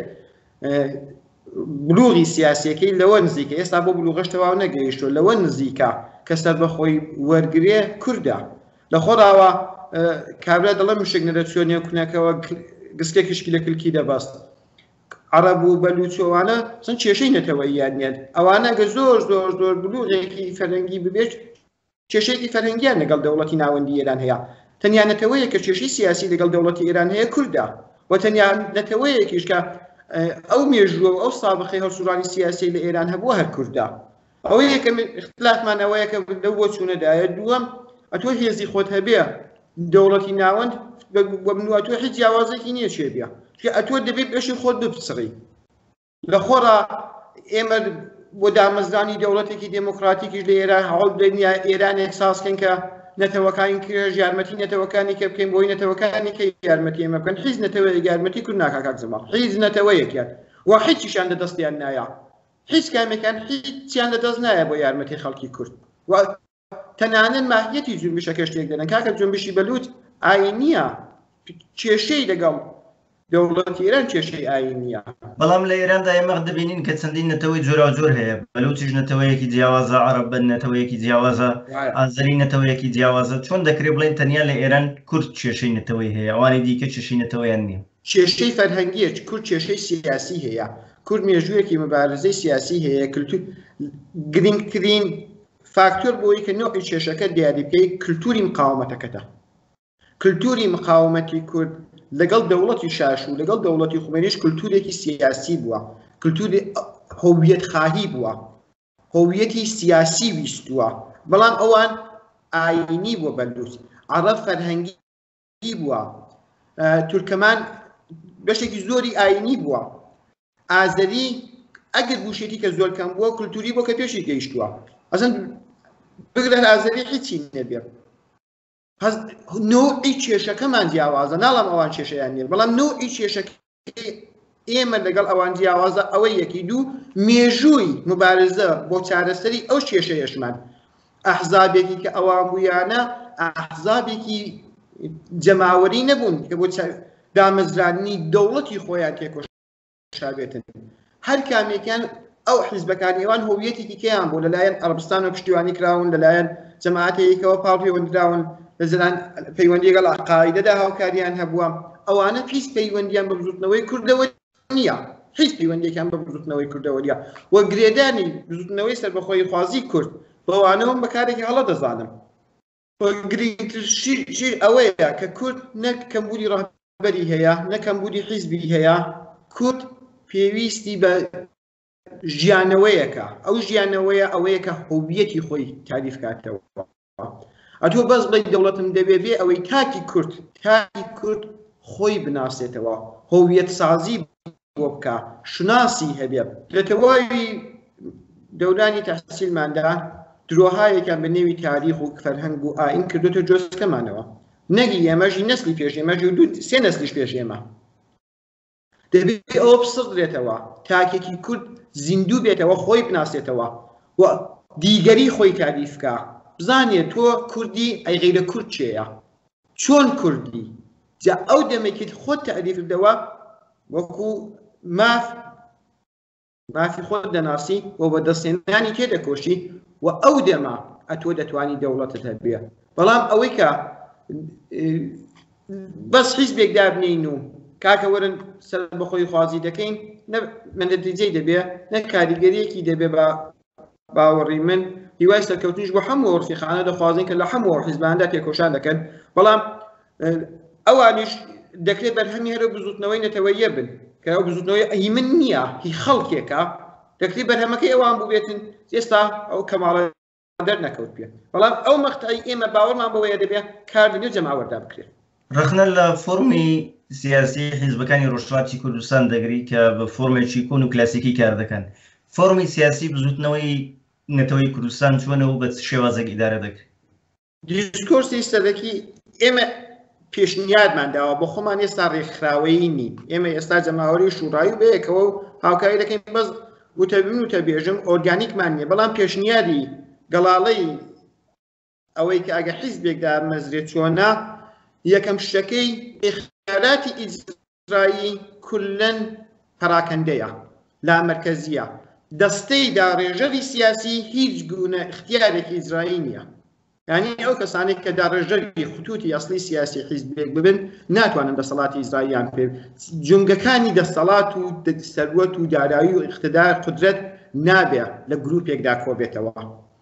بلوغی سیاسیەکەی لەوە نزیکە ئێستا بۆ بلوغەش تەواو نەگەیشتووە لەوە نزیکە کە سەربەخۆی وەرگرێ کوردە لە خۆراوە کابرا دەڵێ مشک نەدەچوە نێو کونەکەەوە گسکێکیشکی لە کلکی دەبەست عەرەب و بەلوچەوانە چەند کێشەی نەتەوەییان نیەت ئەوانە گە زۆر زۆر زۆر بلوغێکی فەرەنگی ببێت کێشەیەکی فەرەنگیان لەگەڵ دەوڵەتی ناوەندی ئێران هەیە. تەنیا نەتەوەیە کە کێشەی سیاسی لەگەڵ دەوڵەتی ئێران هەیە کوردە و تەنیا نەتەوەیەکیش کە ئەو مێژووە و ئەو سابقەی هەڵسوڕانی سیاسی لە ئێران هەبووە هەر کوردە. ئەوە یەکەم اختلافمان ئەوەیە کە لەو بۆ چوونەدایە. دووەم ئەتۆ هێزی خۆت هەبێ دەوڵەتی ناوەند بنووە تۆ هیچ جیاوازێکی نییە چێ بێ ئەتۆ دەبێت بەشی خۆت بپسڕی لە خۆڕا ئێمە بۆ دامەزرانی دەوڵەتێکی دموکراتیکیش لە ئێران هەوڵ دنیا ئێرانێک سازکەن کە نەتەوەکانی کرێژ یارمەتی نەتەوەکانی کە بکەین بۆی نەتەوەکانی کە یارمەتی ئێمە بکەن حیز نەتەوەی یارمەتی کورد ناکا کاک زەماڵ حیز نەتەوەیەکیان و هیچیشیان لە دەستیان نایە هیچ کامێکان هیچیان لە دەست نایە بۆ یارمەتی خەڵکی کورد و تەنانەت ماهیەتی جنبشەکە شتێک دەدەن کاکە جنبشی بەلوچ ئاینیە کێشەی لەگەڵ دەوڵەتی ئێران کێشەی ئاینیە. بەڵام لە ئێراندا ئێمە دەبینین کە چەندین نەتەوەی جۆراوجۆر هەیە بەلوچیش نەتەوەیەکی جیاوازە عەرەب نەتەوەیەکی جیاوازە ئازەری نەتەوەیەکی جیاوازە چۆن دەکرێت بڵێن تەنیا لە ئێران کورد کێشەی نەتەوەی هەیە ئەوانی دیکە کێشەی نەتەوەیان نییە. کێشەی فەرهەنگیە کورد کێشەی سیاسی هەیە کورد مێژوویەکی مبارزەی سیاسی هەیە گرنگترین فاکتۆر بۆی کە نوعی کێشەکە دیاریکەی کللتوری مقاومەتەکەتە. کللتوری مقاومەتی کورد لەگەڵ دەوڵەتی شاش و لەگەڵ دەوڵەتی خومێنیش کللتورێکی سیاسی بووە کللتوری هۆویەت خواهی بووە هۆویەتی سیاسی ویستووە بەڵام ئەوان ئاینی بووە بەلوچ عەرەب فەرهەنگی بووە تورکەمان بەشێکی زۆری ئاینی بووە ئازەری ئەگەر بوشێتی کە زۆر کەم بووە کللتوری بۆ کە پێشی گەیشتووە ئەسەن بگرە ئازەری هیچی نەبێت نوعی کێشەکەمان جیاوازە ناڵم ئەوان کێشەیان نیە بەڵام نوعی کێشەکە ئێمە لەگەڵ ئەوان جیاوازە ئەوەی یەکی دوو مێژووی مبارزە بۆ چارەسەری ئەو کێشەیەشمان ئەحزابێکی کە ئەوان بوویانە ئەحزابێکی جەماوەری نەبوون کە بۆ دامەزرانی دەوڵەتی خۆیان تێکۆشابێتن هەر کامێکیان ئەو حیزبەکانی ئێوان هۆویەتێکی کێیان بۆ لەلایەن عەرەبستان و پشتیوانی کراون لەلایەن جەماعەتێکەوە پاڵ پەیوەندراون لە زلان پەیوەندی لەگەڵ عەقایدەدا هاوکاریان هەبووە ئەوانە هیچ پەیوەندیان بە بزوتنەوەی کوردەوە نییە هیچ پەیوەندێکیان بە بزوتنەوەی کوردەوە نییە وە گرێدانی بزوتنەوەی سەربەخۆی خوازی کورد بەوانەوە بەکارێکی هەڵە دەزانم گرنگترشی ئەوەیە کە کورد نەک کەمبوونی ڕەهبەری هەیە نەک کەمبوونی حیزبی هەیە کورد پێویستی بە ژیانەوەیەکە ئەو ژیانەوەیە ئەوەیە کە هۆویەتی خۆی تاریف کاتەوە ئەتۆ بەس بڵێ دەوڵەتم دەبێ بێ ئەوەی تاکی کورد خۆی بناسێتەوە هۆویەت سازی بۆ بکە شناسی هەبێ لە تەواوی دەورانی تەحسیلماندا درۆهایەکیان بە نێوی تاریخ و فەرهەنگ و ئاین کردوتە جۆستکەمانەوە نەگی ئێمەژی نەسلی پێش ئێمەژی و سێ نەسلیش پێش ئێمە دەبێت ئەوە بسڕێتەوە تاکێکی کورد زیندوو بێتەوە خۆی بناسێتەوە و دیگەری خۆی تاریف بکە بزانێت تۆ کوردی ئەی غەیرە کورد چێیە چۆن کوردی جا ئەو دەمێکیت خۆت تاریف بدەوە وەکو مافی خۆت دەناسی و بە دەستێنانی تێدەکۆشی و ئەو دەما ئەتۆ دەتوانی دەوڵەتت هەبێ بەڵام ئەوەی کە بەس حیزبێک دابنین و کاکە وەرن سەر بەخۆی خوازی دەکەین من نەتیجەی دەبێ نە کاریگەریەکی دەبێ بە باوەڕی من هیوای سەرکەوتنیش بۆ هەموو ڕفیقانە دەخوازین کە لە هەموو حیزباندا تێکۆشان دەکەن بەڵام ئەوانیش دەکرێت بەرهەمی هەرە بزوتنەوەی نەتەوەیە بن کە ئەو بزوتنەوەی هی من نییە هی خەڵکێکە دەکرێت بەرهەمەکەی ئەوان بووبێتن ئێستا ئەو کەماڵە دەرنەکەوت پێ بەڵام ئەو مەقتەعی ئێمە باوەڕمان بەوەیە دەبێت کار لەنێو جەماوەردا بکرێت ڕخنە لە فۆرمی سیاسی حیزبەکانی ڕۆژهەڵاتی کوردستان دەگری کە بە فۆرمێکی کۆن و کلاسیکی کار دەکەن فۆرمی سیاسی بزوتنەوەی نەتەوەی کوردستان چۆنە و بە شێوازێک ئیدارە دەکرێت دیسکۆرسی سەرەکی ئێمە پێشنیارمان داوە بۆ خۆمان ئێستا ڕێکخراوەیی نین ئێمە ئێستا جەماوەری شوڕایی و بەیەکەوە و هاوکاری دەکەین بەس وتەبین و تەبێژم ئۆرگانیکمان نییە بەڵام پێشنیاری گەڵاڵەی ئەوەی کە ئەگە حیزبێک دامەزرێت چۆنە یەکەم شتەکەی ئیختیاراتی ئیجرایی کولەن پەراکەندەیە لا مەرکەزیە دەستەی داڕێژەری سیاسی هیچ گونە اختیارێکی ئیجرایی نییە یعنی ئەو کەسانێک کە داڕێژەری خطوتی ئەسلی سیاسی حیزبێک ببن ناتوانن دەسەڵاتی ئیجراییان پێ جونگەکانی دەسەڵات و سەروەت و دارایی و اقتدار قدرەت نابێ لە گروپێکدا کۆبێتەوە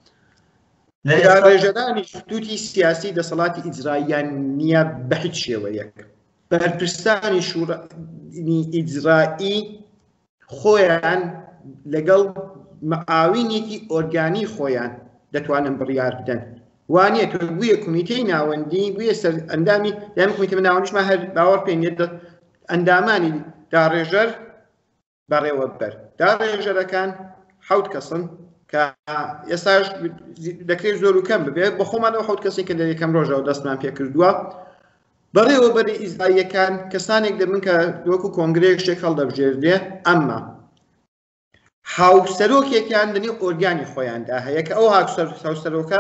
ڕێژەدانی خطوتی سیاسی دەسەڵاتی ئیجراییان نییە بە هیچ شێوەیەک بەرپرسانی شوڕی ئیجرایی خۆیان لەگەڵ مەعاوینێکی ئۆرگانی خۆیان دەتوانن بڕیار بدەن وانە تۆ بوویە کمیتەی ناوەندی بوویە سەر ئەندامی یان کمیتە ناوەندیشمان هەر باوەڕ پێێت ئەندامانی داڕێژەر بەڕێوە بەر داڕێژەرەکان 7 کەسن کە ئێستاش دەکرێت زۆر و کەم ببێت بە خۆمانەوە 7 کەسی کە لە یەکەم ڕۆژەوە دەستمان پێ کردووە بەڕێوە بەری ئیزراییەکان کەسانێک دەبن کە وەکو کۆنگرێکشتێک هەڵدەبژێردێ ئەمما هاوسەرۆکێکیان دنی ئۆرگانی خۆیاندا هەیە کە ئەو هاوسەرۆکە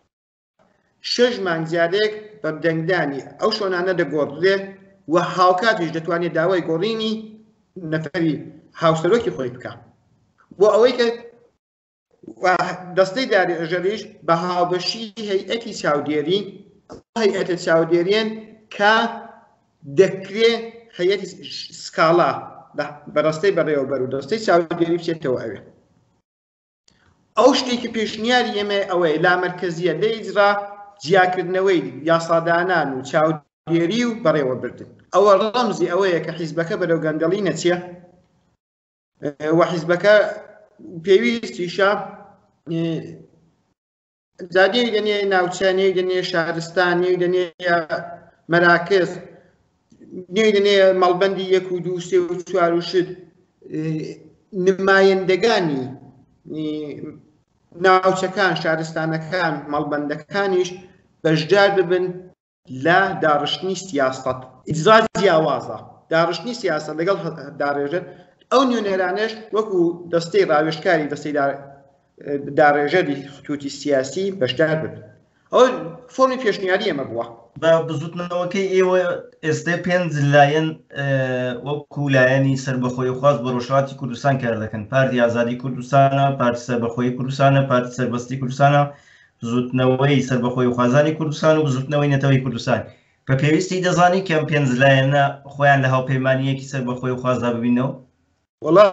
6 مانگ زیادەیەک بەردەنگدانی ئەو شۆنانە دەگۆڕێ و هاوکاتیش دەتوانێت داوای گۆڕینی نەفەری هاوسەرۆکی خۆی بکە بۆ ئەوەی کە دەستەی داڕێژەریش بە هاوبەشی هەیئەتی چاودێری هەیئەتە چاودێریان کە دەکرێت هەیئەتی سکاڵا بەڕاستەی بەڕێوەبەر و دەستەی چاودێری بچێتەوە ئەوێ ئەو شتێکی پێشنیاری ئێمە ئەوەیە لا مەرکەزیە لە ئیجرا جیاکردنەوەی یاسادانان و چاودێری و بەڕێوەبردن ئەوە ڕەمزی ئەوەیە کە حیزبەکە بەرەو گەندەڵی نەچێ و حیزبەکە پێویستیشە زادێوی دەنێ ناوچانەی دەنێ شارستانی دەنێ مەراکز نێوی دەنێ مەڵبەندی 1 و 2 3 و 4 و 6 نمایەندەگانی ناوچەکان شارستانەکان مەڵبەندەکانیش بەشدار ببن لە داڕشتنی سیاست ئیجرا جیاوازە داڕشتنی سیاست لەگەڵ داڕێژەر ئەو نوێنەرانش وەکو دەستەی ڕاوێژکاری دەستەی داڕێژەری خطوتی سیاسی بەشدار بن ئەو فۆرمی پێشنیاری ئێمە بووە بە بزوتنەوەکەی ئێوە ئێستا پێنج لایەن وەکو لایەنی سربەخۆی خواست بە ڕۆژهەڵاتی کوردستان کار دەکەن. پارتی ئازادی کوردستانە، پارتی سربەخۆی کوردستانە، پارتی سەربەستی کوردستانە، بزوتنەوەی سربەخۆی خوازانی کوردستان و بزوتنەوەی نەتەوەی کوردستان. بە پێویستی دەزانی کەم پێنج لایەنە خۆیان لە هاوپەیمانیەکی سربەخۆی خوازدا ببینەوە؟ وەڵا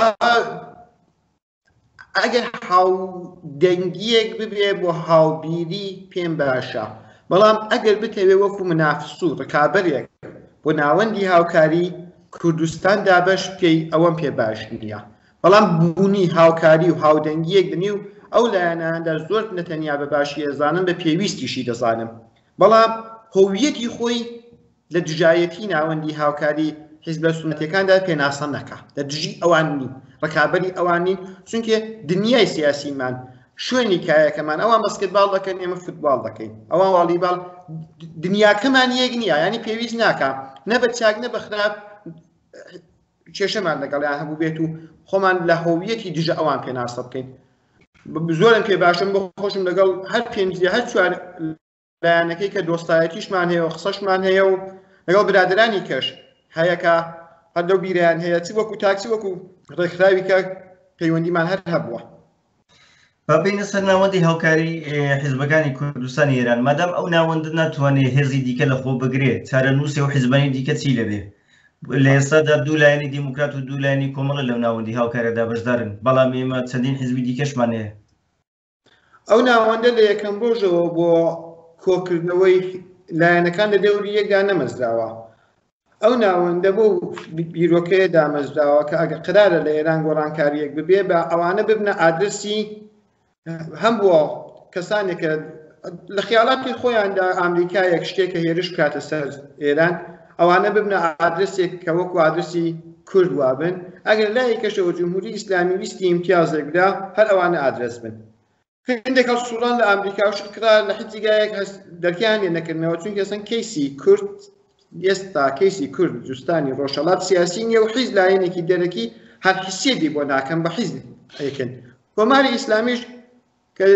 ئەگەر هاودەنگیەک ببێ بۆ هاوبیری پێم باشە، بەڵام ئەگەر بتەوێ وەکو منافس و ڕکابەرێک بۆ ناوەندی هاوکاری کوردستان دابەش پێی ئەوەم پێ باش نییە. بەڵام بوونی هاوکاری و هاودەنگیەک دنی و ئەو لایەناندا زۆر نەتەنیا بە باشی ئێزانم بە پێویستیشی دەزانم، بەڵام هۆویەتی خۆی لە دژایەتی ناوەندی هاوکاری حیزبە سونەتەکاندا پێناسە نەکە، لە دژی ئەوان نین، ڕکابەری ئەوان نین، چونکە دنیای سیاسیمان شوێنی کایەکەمان ئەوان بەسکتباڵ دەکەن، ئێمە فوتباڵ دەکەین، ئەوان واڵیباڵ، دنیاکەمان یەک نییە، ینی پێویست ناکە نە بە چاک نە بە خراپ کێشەمان لەگەڵیان هەبوو بێت و خۆمان لە هۆویەتی دژە ئەوان پێناسە بکەین. زۆرم پێ باشم بۆ خۆشم لەگەڵ هەر پێنجی هەر چوار لایەنەکەی کە دۆستایەتیشمان هەیە و قسەشمان هەیە و لەگەڵ برادرانی کەش هەیەکە هەردەو بیریان هەیە، چی وەکو تاکسی وەکو ڕێکخراوی کە پەیوەندیمان هەر هەبووە. بابینە سەر ناوەندی هاوکاری حیزبەکانی کوردستانی ئێران، مادام ئەو ناوەندە ناتوانێت هێزی دیکە لە خۆ بگرێت، چارەنووسی و حیزبانی دیکە چی لەبێ؟ لە ئێستادا دوو لایەنی دیموکرات و دوو لایەنی کۆمەڵە لەو ناوەندی هاوکارەدا بەشدارن، بەڵام ئێمە چەندین حیزبی دیکەشمان هەیە. ئەو ناوەندە لە یەکەم ڕۆژەوە بۆ کۆکردنەوەی لایەنەکان لە دەوری یەکدا نەمەزراوە. ئەو ناوەندە بۆ بیرۆکەیە دامەزراوە کە ئەگەر قرارە لە ئێران گۆڕانکاریەک ببێ بە ئەوانە ببنە ئادرسی هەم بۆ کەسانێکە لە خیاڵاتی خۆیاندا ئامریکایەک شتێکە هێرش کاتە سەر ئێران، ئەوانە ببنە ئادرسێک کە وەکو ئادرسی کورد وابن، ئەگەر لای کەشەوە جمهوری ئیسلامی ویستی ئیمتیازێک بدا هەر ئەوانە ئادرس بن. هەندێک هەڵسوڵان لە ئەمریکا و شکرا لە حیجگایەک دەرکیان لێ نەکردنەوە، چونکە ئەسەن کەیسی کورد ئێستا کەیسی کورد جوستانی ڕۆژهەڵات سیاسی نیە و حیز لایەنێکی دەرەکی هەر حسێبی بۆ ناکەم بە حیز ئەیکن. کۆماری ئیسلامیش کە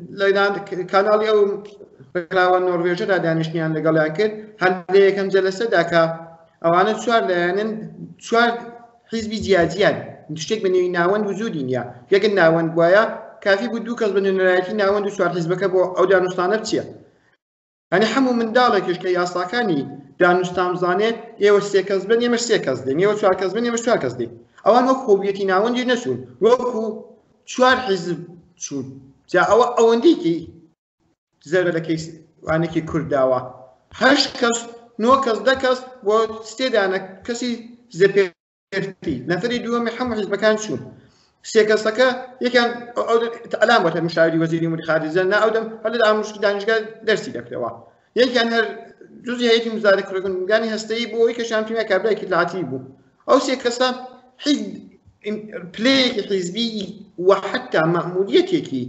کاناڵی ئەو ڕێکخراوە نۆروێژەدا دانیشتیان لەگەڵیان کرد، هەر لە یەکەم جەلەسەدا کە ئەوانە چوار لایەنن، چوار حیزبی جیاجیان، شتێک بە نێوی ناوەند وجودی نییە، یەکن ناوەند وایە کافی بوو دوو کەس بە نوێنەرایەتی ناوەند و چوار حیزبەکە بۆ ئەو دانوستانە بچیە. هەنی هەموو منداڵێکیش کە یاساکانی دانوستان بزانێت ئێوە سێ کەس بن ئێمە سێ کەس دێن، ئێوە چوار کەس بن ئێمە چوار کەس دێن، ئەوان وەک هۆویەتی ناوەندی نەچوون، وەکو چوار حیزب چوون. جا ئەوە ئەوەندێکی زەربە لە کەیسوانێکی کورداوە، هەشت کەس، نۆ کەس، دە کەس بۆ سێدانە کەسی زەپێرتی نەفەری دووەمی هەموو حیزبەکان چوون. سێ کەسەکە یەکیان ئەلام وەتە مشاوری وەزیری ئەموری خارجە ناودەم هەر لە ئامۆژگاری دانیشگا دەرسی دەکرێەوە، یەکیان هەر جزئی هەیەتی مزارە کوردستانی هەستەیی بۆ ئەوەی کە شامتیمە کابرایەکی لاتیی بوو. ئەو سێ کەسە پلەیەکی حیزبی و حتا مەموریەتێکی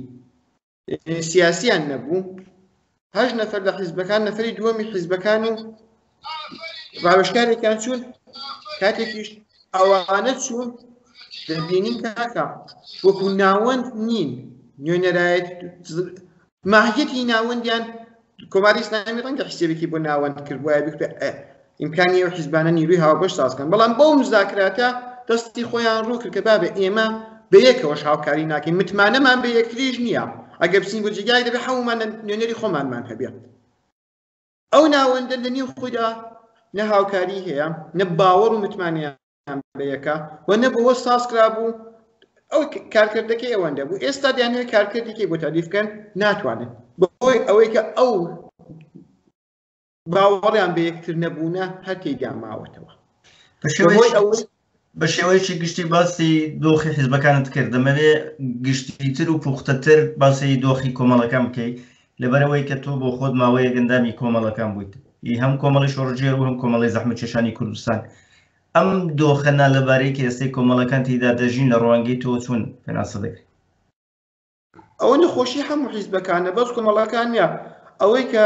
سیاسیان نەبوو. هەشت نەفەر لە حیزبەکان نەفەری دووەمی حیزبەکان و ڕاوێژکارێکیان چوون، کاتێکیش ئەوانە چوون دەبینین کاکە وەکو ناوەند نین، نوێنەرایەت ماهیەتی ناوەندیان کۆماری ئیسلامی ڕەنگە حسێبێکی بۆ ناوەند کرد وایە بکرێ ئیمکانی ئەو حیزبانە نیروی هاوبەش سازکەن، بەڵام بەو مزاکراتە دەستی خۆیان ڕوو کرد کە بابە ئێمە بەیەکەوەش هاوکاری ناکەین، متمانەمان بە یەکتریش نییە، ئەگەر بچین بۆ جێگای دەبێ هەموومان نوێنەری خۆمانمان هەبێت. ئەو ناوەندە لە نێو خۆیدا نە هاوکاری هەیە، نە باوەڕ و متمانیان بەیەکە و نە بەوە سازکرا بوو ئەو کارکردەکەی ئەوەندە بوو. ئێستا دەیانەوێت کارکردێکی بۆ تاریف بکەن، ناتوانن بۆی ئەوەی کە ئەو باوەڕیان بە یەکتر نەبوونە هەر تێیدا ماوەتەوە. بە شێوەیەکی گشتی باسی دۆخی حیزبەکانت کرد، دەمەوێت گشتیتر و پوختەتر باسی دۆخی کۆمەڵەکان بکەیت، لەبەرەوەی کە تۆ بۆ خۆت ماوەیە گەندامی کۆمەڵەکان بوویت، هەم کۆمەڵی شۆڕژێر و هەم کۆمەڵی زەحمەتکێشانی کوردستان. ئەم دۆخەنا لەبارەی کە ئێستای کۆمەڵەکان تێیدا دەژین لە ڕوانگەی تۆ چۆن پێناسە دەکرێت؟ ئەوە نەخۆشی هەموو حیزبەکانە، بەس کۆمەڵەکان نیە، ئەوەی کە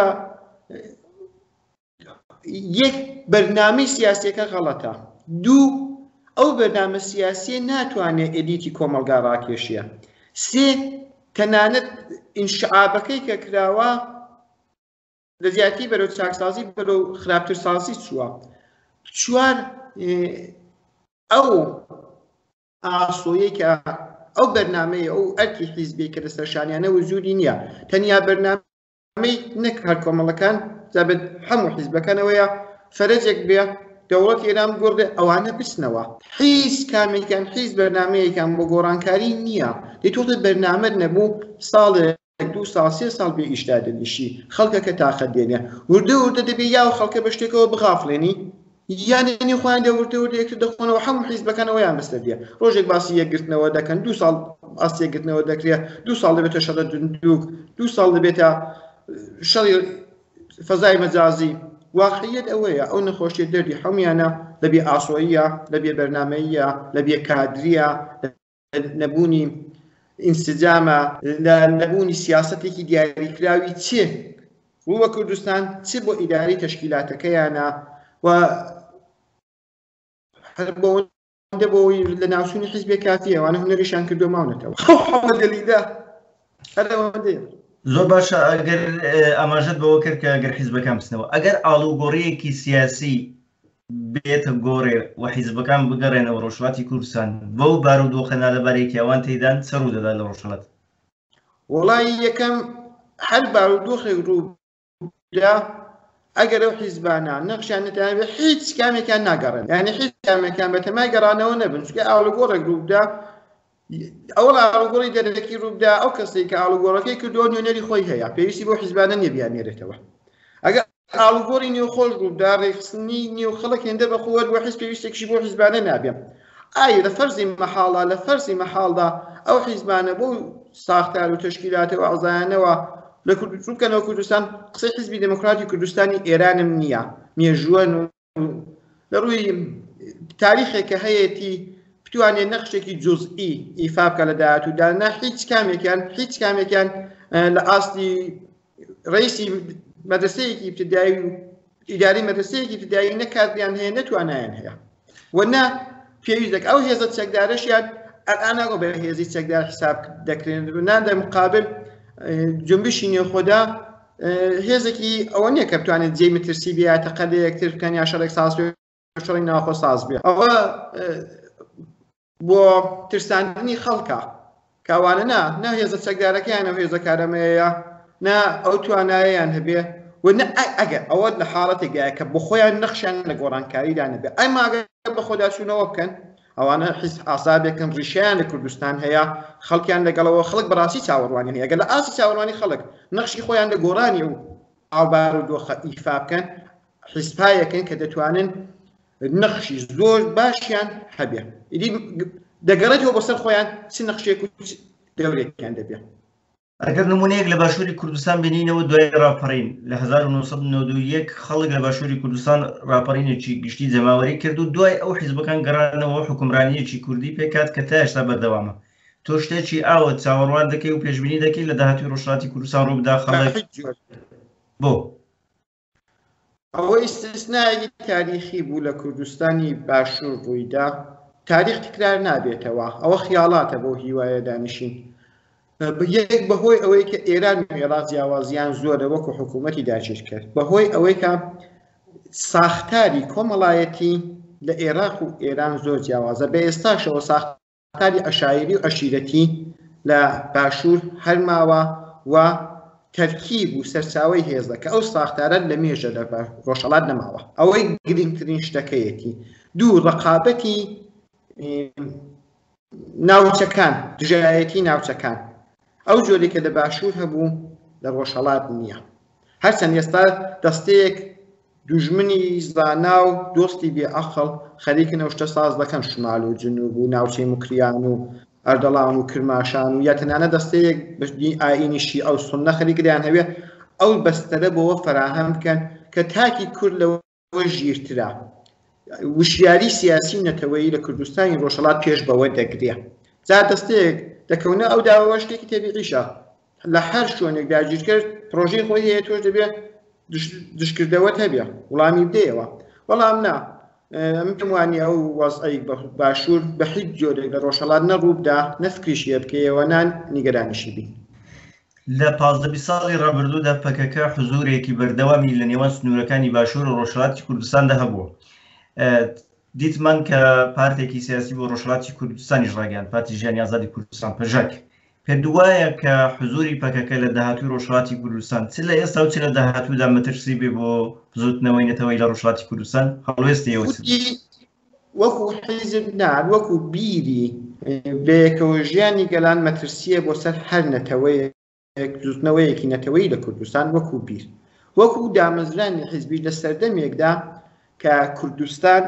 یەک بەرنامەی سیاسیەکە غەڵەتە، دوو ئەو بەرنامە سیاسیە ناتوانێت ئێدیتی کۆمەلگا ڕاکێشیە، سێ تەنانەت ئینشعابەکەی کە کراوە لە زیاتی بەرەو چاکسازی بەرەو خراپترسازی چووە. چوار ئەو ئاسۆیەی کە ئەو بەرنامەیە ئەو ئەرکی حیزبی کە لەسەر شانیانە وجودی نییە، تەنیا بەرنامەی نەک هەر کۆمەڵەکان زابێت هەموو حیزبەکانەوەیە فەرجێک بێ دەوڵەت ئێران گۆڕێ ئەوانە بچنەوە. هیچ کامێکیان هیچ بەرنامەیەکان بۆ گۆڕانکاری نییە. دەیتۆتە بەرنامەت نەبوو ساڵێک 2 ساڵ 3 ساڵ بێ ئیشتا دەنیشی خەڵکەکە تاقەت دێنێ وردە وردە دەبێ یا خەڵکە بە شتێکەوە بغافڵێنی یانێنی خۆیان دە وردە وردە یەکتر دەخۆنەوە هەموو حیزبەکانەوەیان بەستە دێ. ڕۆژێک باسی یەکگرتنەوە دەکەن 2 ساڵ باسی یەکگرتنەوە دەکرێت 2 ساڵ دەبێتە شەڕە دندووک 2 ساڵ دەبێتە شەڕی فەزای مەجازی. واقعیت ئەوەیە ئەو نەخۆشیە دەردی هەمویانە لەبێ ئاسۆییە لەبێ بەرنامەیە لەبێ کادریە نەبوونی ئینسجامە لە نەبوونی سیاسەتێکی دیاریکراوی چێ وە کوردستان چ بۆ ئیداری تەشکیلاتەکەیانە و هەر بۆی لە ناوچوونی حیزبێ کافیە ئەوانە هونەریشان کردو ماونەتەوە دەلیدا هەرەوەندێ. زۆر باشە ئەگەر ئاماژەت بەوە کرد کە ئەگەر حیزبەکان بچنەوە ئەگەر ئاڵوگۆڕیەکی سیاسی بێتە گۆڕێ و حیزبەکان بگەڕێنەوە ڕۆژهەڵاتی کوردستان بەو بارودۆخەنا لەبارەیەکی ئەوان تێدان چ ڕوودەدا لە ڕۆژهەڵات؟ وەڵای یەکەم هەر بارودۆخێک ڕوودا ئەگەر ئەو حیزبانە نەخشیان نەتوانێت هیچ کامێکیان ناگەڕێن، یعنی هیچ کامێکیان بەتەمای گەڕانەوە نەبن، چونکە ئاڵوگۆڕێک ڕوودا ئەوڵ ئاڵوگۆڕی دەرەکی ڕوودا ئەو کەسێک کە ئاڵوگۆڕەکەی کردووە نوێنەری خۆی هەیە پێویستی بۆ حیزبانە نییە بیانێرێتەوە. ئەگەر ئاڵوگۆڕی نێوخۆش ڕوودا ڕێخستنی نێو خەڵک هێندە بەخۆوە بۆ حیز پێویستێکیشی بۆ حیزبانە نابێم. ئایا لە فەرزی مەحاڵە لە فەرزی مەحاڵدا ئەو حیزبانە بۆ ساختار و تەشکیلاتەوە ئەعزایانەوە لە کوردستانەوە کوردستان قسەی حیزبی دموکراتی کوردستانی ئێرانم نییە مێژووە لە ڕووی تاریخێکە هەیەی بتوانێت نەخشێکی جزئی ئیفا بکە لە داهاتوودانا هیچ کامێکیان لە ئاستی ڕئیسی مەدرسەیەکی ابتدایی و ئیداری مەدرسەیەکی ابتدایی نەکاتیان هەیە نەتوانایان هەیە وەنا پێویستێک ئەو هێزە چەکدارەشیان ئەلئانەگۆ بە هێزی چەکدار حساب دەکرێن ناندە مقابل جنبشی نێوخۆدا هێزێکی ئەوە نییە کە بتوانێت جێی مترسی بێ تەقەدە یەکتر بکەن یا شەڕێک ساز بێ شەڕی ناوخۆ ساز بێ ئەوە بۆ ترساندنی خەڵکە کاوانە نا هێزە چەکدارەکەیان ئەو هێزە کارەمەیە نا ئەو توانایەیان هەبێ و ئەگەر ئەوە لە حاڵەتێکگایە کە بۆ خۆیان نەخشیان لە گۆڕانکاریدا نەبێ ئەمما ئەگەر بە خۆداچوونەوە بکەن ئەوانە حیز ئاسابێکن ڕیشیان لە کوردستان هەیە خەڵکیان لەگەڵەوە خەڵک بەڕاستی چاوەڕوانی هەیە ئەگەر لە ئاسی چاوەڕوانی خەڵک نەخشی خۆیان لە گۆڕانی و ئاڵبار و دۆخە ئیفا بکەن حیزبایەکەن کە دەتوانن نەخشی زۆر باشیان هەبێ ئیدی دەگەڕێتەوە بەسەر خۆیان چ نەخشێک و دەورێکیان دەبێ. ئەگەر نمونەیەک لە باشووری کوردستان بینینەوە دوای ڕاپەڕین لە 1991 خەڵک لە باشووری کوردستان ڕاپەڕینێکی گشتی جەماوەری کرد و دوای ئەو حیزبەکان گەڕانەوە حکومڕانیەکی کوردی پێکات کە تا هێشتا بەردەوامە. تۆ شتێکی ئاوە چاوەڕوان دەکەی و پێشبینی دەکەی لە داهاتوی ڕۆژهەڵاتی کوردستان ڕووبدا خەڵک بۆ ئەوە ئیستثنایەکی تاریخی بوو لە کوردستانی باشوور ڕوویدا تاریخ تکرار نابێتەوە ئەوە خیاڵاتە بۆ هیوایە دانیشین یەک بەهۆی ئەوەی کە ئێران و عێراق جیاوازیان زۆرە وەکو حکوومەتی داگیر کرد بەهۆی ئەوەی کە ساختاری کۆمەڵایەتی لە عێراق و ئێران زۆر جیاوازە بە ئێستاشەوە ساختاری عەشایری و عەشیرەتی لە باشوور هەرماوە و تەرکیب و سەرچاوەی هێزەکە ئەو ساختارە لە مێژە لە ڕۆژهەڵات نەماوە ئەوەی گرنگترین شتەکەیەتی دوو ڕقابەتی ناوچەکان دژایەتی ناوچەکان ئەو جۆری کە لە باشوور هەبوو لە ڕۆژهەڵات نییە هەرچەند ئێستا دەستەیەک دوژمنی زانا و دۆستی بێعەقڵ خەریکن ئەو شتە ساز دەکەن شمال و جنوب و ناوچەی موکریان و ئەردەڵان و کرماشان و یا تەنانە دەستەیەک بەشی ئاینیشی ئەو سونە خەریکریان هەبێ ئەو بەستەرە بۆەوە فەراهەم بکەن کە تاکی کورد لەوە ژیرترا وشیاری سیاسی نەتەوەیی لە کوردستانی ڕۆژهەڵات پێش بەوە دەگرێ جا دەستەیەک دەکەونە ئەو داوە شتێکی تێبیعیشە لە هەر شوێنێک داگیرکرد پرۆژەی خۆی هەیە تۆش دەبێت دشکردەوەت هەبێ وڵامی بدەیەوە بەڵام نا ئەم پێم ئەو وەزعی باشوور بە هیچ جۆرێک لە ڕۆژهەڵات نەڕووبدا نەفکریشیە بکەیەوە نان نیگەرانیشی بین. لە 15 ساڵی ڕابردوودا پەکەکە حزورێکی بەردەوامی لە نێوان سنوورەکانی باشوور و ڕۆژهەڵاتی کوردستاندا هەبووە. دیتمان کە پارتێکی سیاسی بۆ ڕۆژهەڵاتی کوردستانی ڕاگەیاند، پارتی ژیانی ئازادی کوردستان پژەک. پێت وایە کە حزوری پەکەکە لە داهاتووی ڕۆژهەڵاتی کوردستان چ لە ئێستا و چ لە داهاتوودا مەترسی بێ بۆ بزوتنەوەی نەتەوەی لە ڕۆژهەڵاتی کوردستان هەڵوێستیەوە وەکو حیزب نار وەکو بیری بەیەکەوە ژیانی گەلان مەترسیە بۆ سەر هەر زوتنەوەیەکی نەتەوەی لە کوردستان وەکو بیر وەکو دامەزرانی حیزبی لە سەردەمێکدا کە کوردستان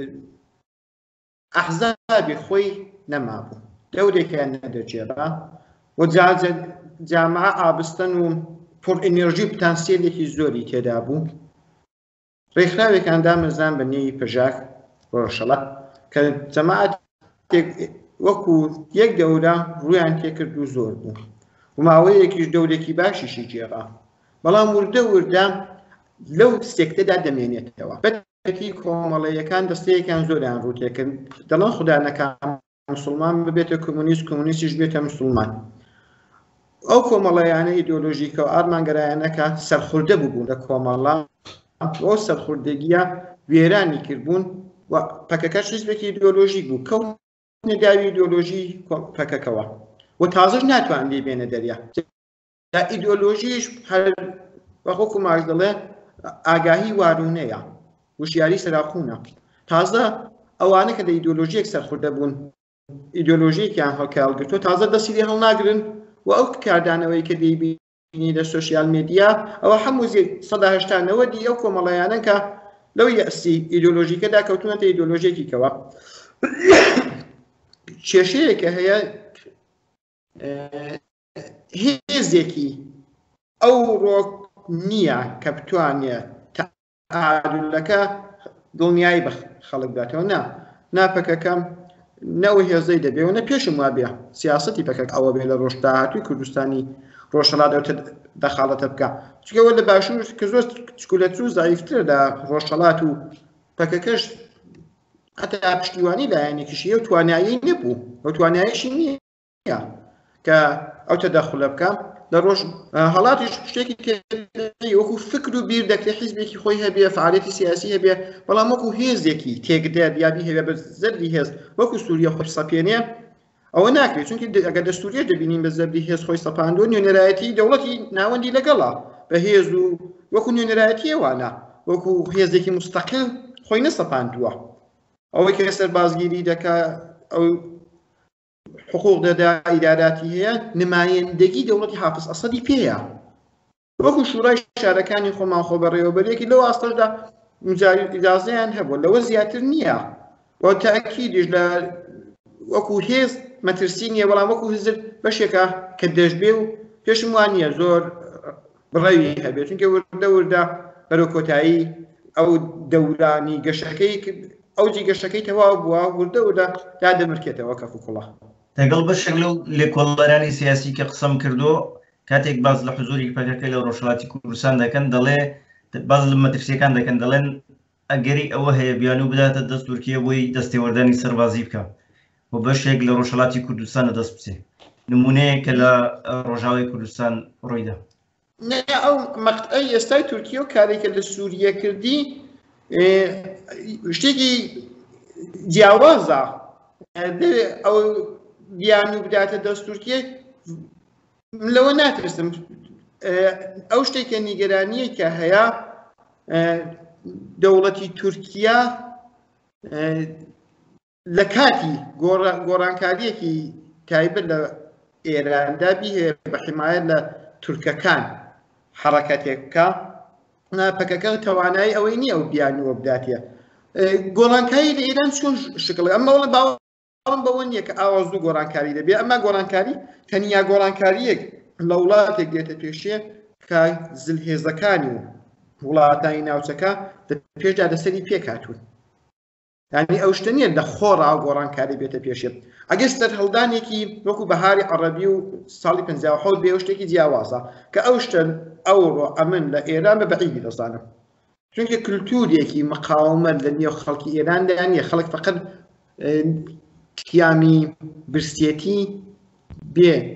ئەحزابی خۆی نەمابوو دەورێکیان نەدەجێڕا و جامعە ئابستن و پڕ ئێنێرژی پتانسیێلێکی زۆری تێدا بوو ڕێکخراوێکان دامەزران بە نێوی پەژاک ڕۆژهەڵات کە جەماعەت وەکو یەک دەورە ڕوویان تێکرد و زۆر بوو و ماوەیەکیش دەورێکی باشیشی جێڕا بەڵام وردە لەو سێکتەدا دەمێنێتەوە بەتەکی کۆمەڵەیەکان دەستەیەکیان زۆریان ڕووتێکرد دەڵێن خوددا نەکات مسلمان ببێتە کۆمونیستیش بێتە مسلمان ئەو کۆمەڵەیانە ئیدۆلۆژیکە و ئارمانگەرایانەکە سەرخوردە بووبوون لە کۆمەڵە ئەو سەرخوردەگیە وێرانی کردبوون و پەکەکەش حیزبێکی ئیدۆلۆژیک بوو کەوتنە داوی ئیدۆلۆژی پەکەکەوە و تازەش ناتوان لێ بێنە دەریا دا ئیدۆلۆژیش هەر وەخۆکو ماش دەڵێ ئاگاهی وارونەیە وشیاری سەراخونە تازە ئەوانە کە لە ئیدۆلۆژیەک سەرخوردە بوون ئیدۆلۆژیەکیان هەڵکەڵگرتووە تازە دەستی لێ هەڵناگرن و ئەو کاردانەوەی کە دەیبینی لە سۆشیال مێدیا ئەوە هەموو 1970 ئەو کۆمەڵایانن کە لەو یەسی ئیدۆلۆژیکەدا کەوتونەتە ئیدۆلۆژیەکی کەوە کێشەیەکە هەیە هێزێکی ئەو ڕۆک نییە کە بتوانێت تعادلەکە دڵنیایی بە خەڵک باتەوە ناپەکەکەم نەوە هێزەی دەبێ و نە پێشم وابێ سیاسەتی پەکەک ئەوە بێ لە ڕۆژ داهاتووی کوردستانی ڕۆژهەڵات دەخاڵەتە بکە چکەوە لە باشوور کە زۆر چکولەتر و زایفترە لە ڕۆژهەڵات و پەکەکەش هەتا پشتیوانی لایەنێکیشیە و توانایی نەبوو و تواناییشی نییە کە ئەو تەدەخولە بکە لە ڕۆژ هەڵاتیش شتێکی وەکو فکر و بیر دەکرێت حیزبێکی خۆی هەبێ فعالیەتی سیاسی هەبێ بەڵام وەکو هێزێکی تێکدێت یابی هەبێ بە زەردی هێز وەکو سووریا خۆی سەپێنێ ئەوە ناکرێت چونکە ئەگەر دەستوریە دەبینین بە زەردی هێز خۆی سەپاندووە نوێنەرایەتی دەوڵەتی ناوەندی لەگەڵا بە هێز و وەکو نوێنەرایەتی وانە وەکو هێزێکی مستەقل خۆی نەسەپاندووە ئەوەی کە سەر بازگیری دەکا ئەو حقوق دەدا ئیداراتی هەیە نمایەندەگی دەوڵەتی حافز ئەسەدی پێیە وەکو شورای شارەکانی خۆمان خۆ بەڕێوەبەرێکی لەو ئاستەشدا ئیجازەیان هەبوو لەوە زیاتر نییە و تاکیدیش لە وەکو هێز مەترسی نییە بەڵام وەکو حیزب بەشێکە کە دەشبێ و پێشم وانە زۆر بڕەوی هەبێت چونکە وردە بەرەو کۆتایی ئەو دەورانی گەشەکەی ئەوجی گەشەکەی تەواو بووە وردە دادەمرکێتەوە کەف و کوڵە لەگەڵ بەشێک لەو لێکۆڵەرانی سیاسی کە قسەم کردو کاتێک باز لە حزوری پەکەکە لە ڕۆژهەڵاتی کوردستان دەکەن دەڵێ باز لە مەترسیەکان دەکەن دەڵێن ئەگەری ئەوە هەیە بیانوو بداتە دەست تورکیە بۆی دەستێوەردانی سەربازی بکە و بەشێک لە ڕۆژهەڵاتی کوردستانە دەست بچێ نمونەیە کە لە ڕۆژاوای کوردستان ڕۆیدا ئەو مەقطعی ئێستای تورکیە و کارێکە لە سووریە کردی شتێکی جیاوازە ئەو بیانوو بداتە دەست تورکیە لەوە ناترسم ئەو شتێکە نیگەرانیە کە هەیە دەوڵەتی تورکیا لە کاتی گۆڕانکاریەکی تایبەت لە ئێراندا بیهێ بە حیمایەت لە تورکەکان حرەکەتێک بکە پەکەکە توانایی ئەوەی نییە ئەو بیانووە بداتە گۆڕانکاری لە ئێران چۆن شکڵ ئەمە باوەڕم بەوە نییە کە ئاوازوو گۆڕانکاری دەبێت ئەمە گۆڕانکاری تەنیا گۆڕانکاریەک لە وڵاتێک دێتە پێشێ کە زلهێزەکانی و وڵاتانی ناوچەکە پێشدا دەسەری پێکاتون یعنی ئەو شتە نییە لە خۆڕا گۆڕانکاری بێتە پێشێ ئەگەر سەر هەڵدانێکی وەکو بەهاری عەرەبی و ساڵی 57 بێ شتێکی جیاوازە کە ئەو شتە ئەوڕۆ ئەمن لە ئێران بە بەعیدی دەزانم چونکە کللتورێکی مقاومەت لە نێو خەڵکی ئێراندا نیە خەڵک فقط کیامی برسێتی بێ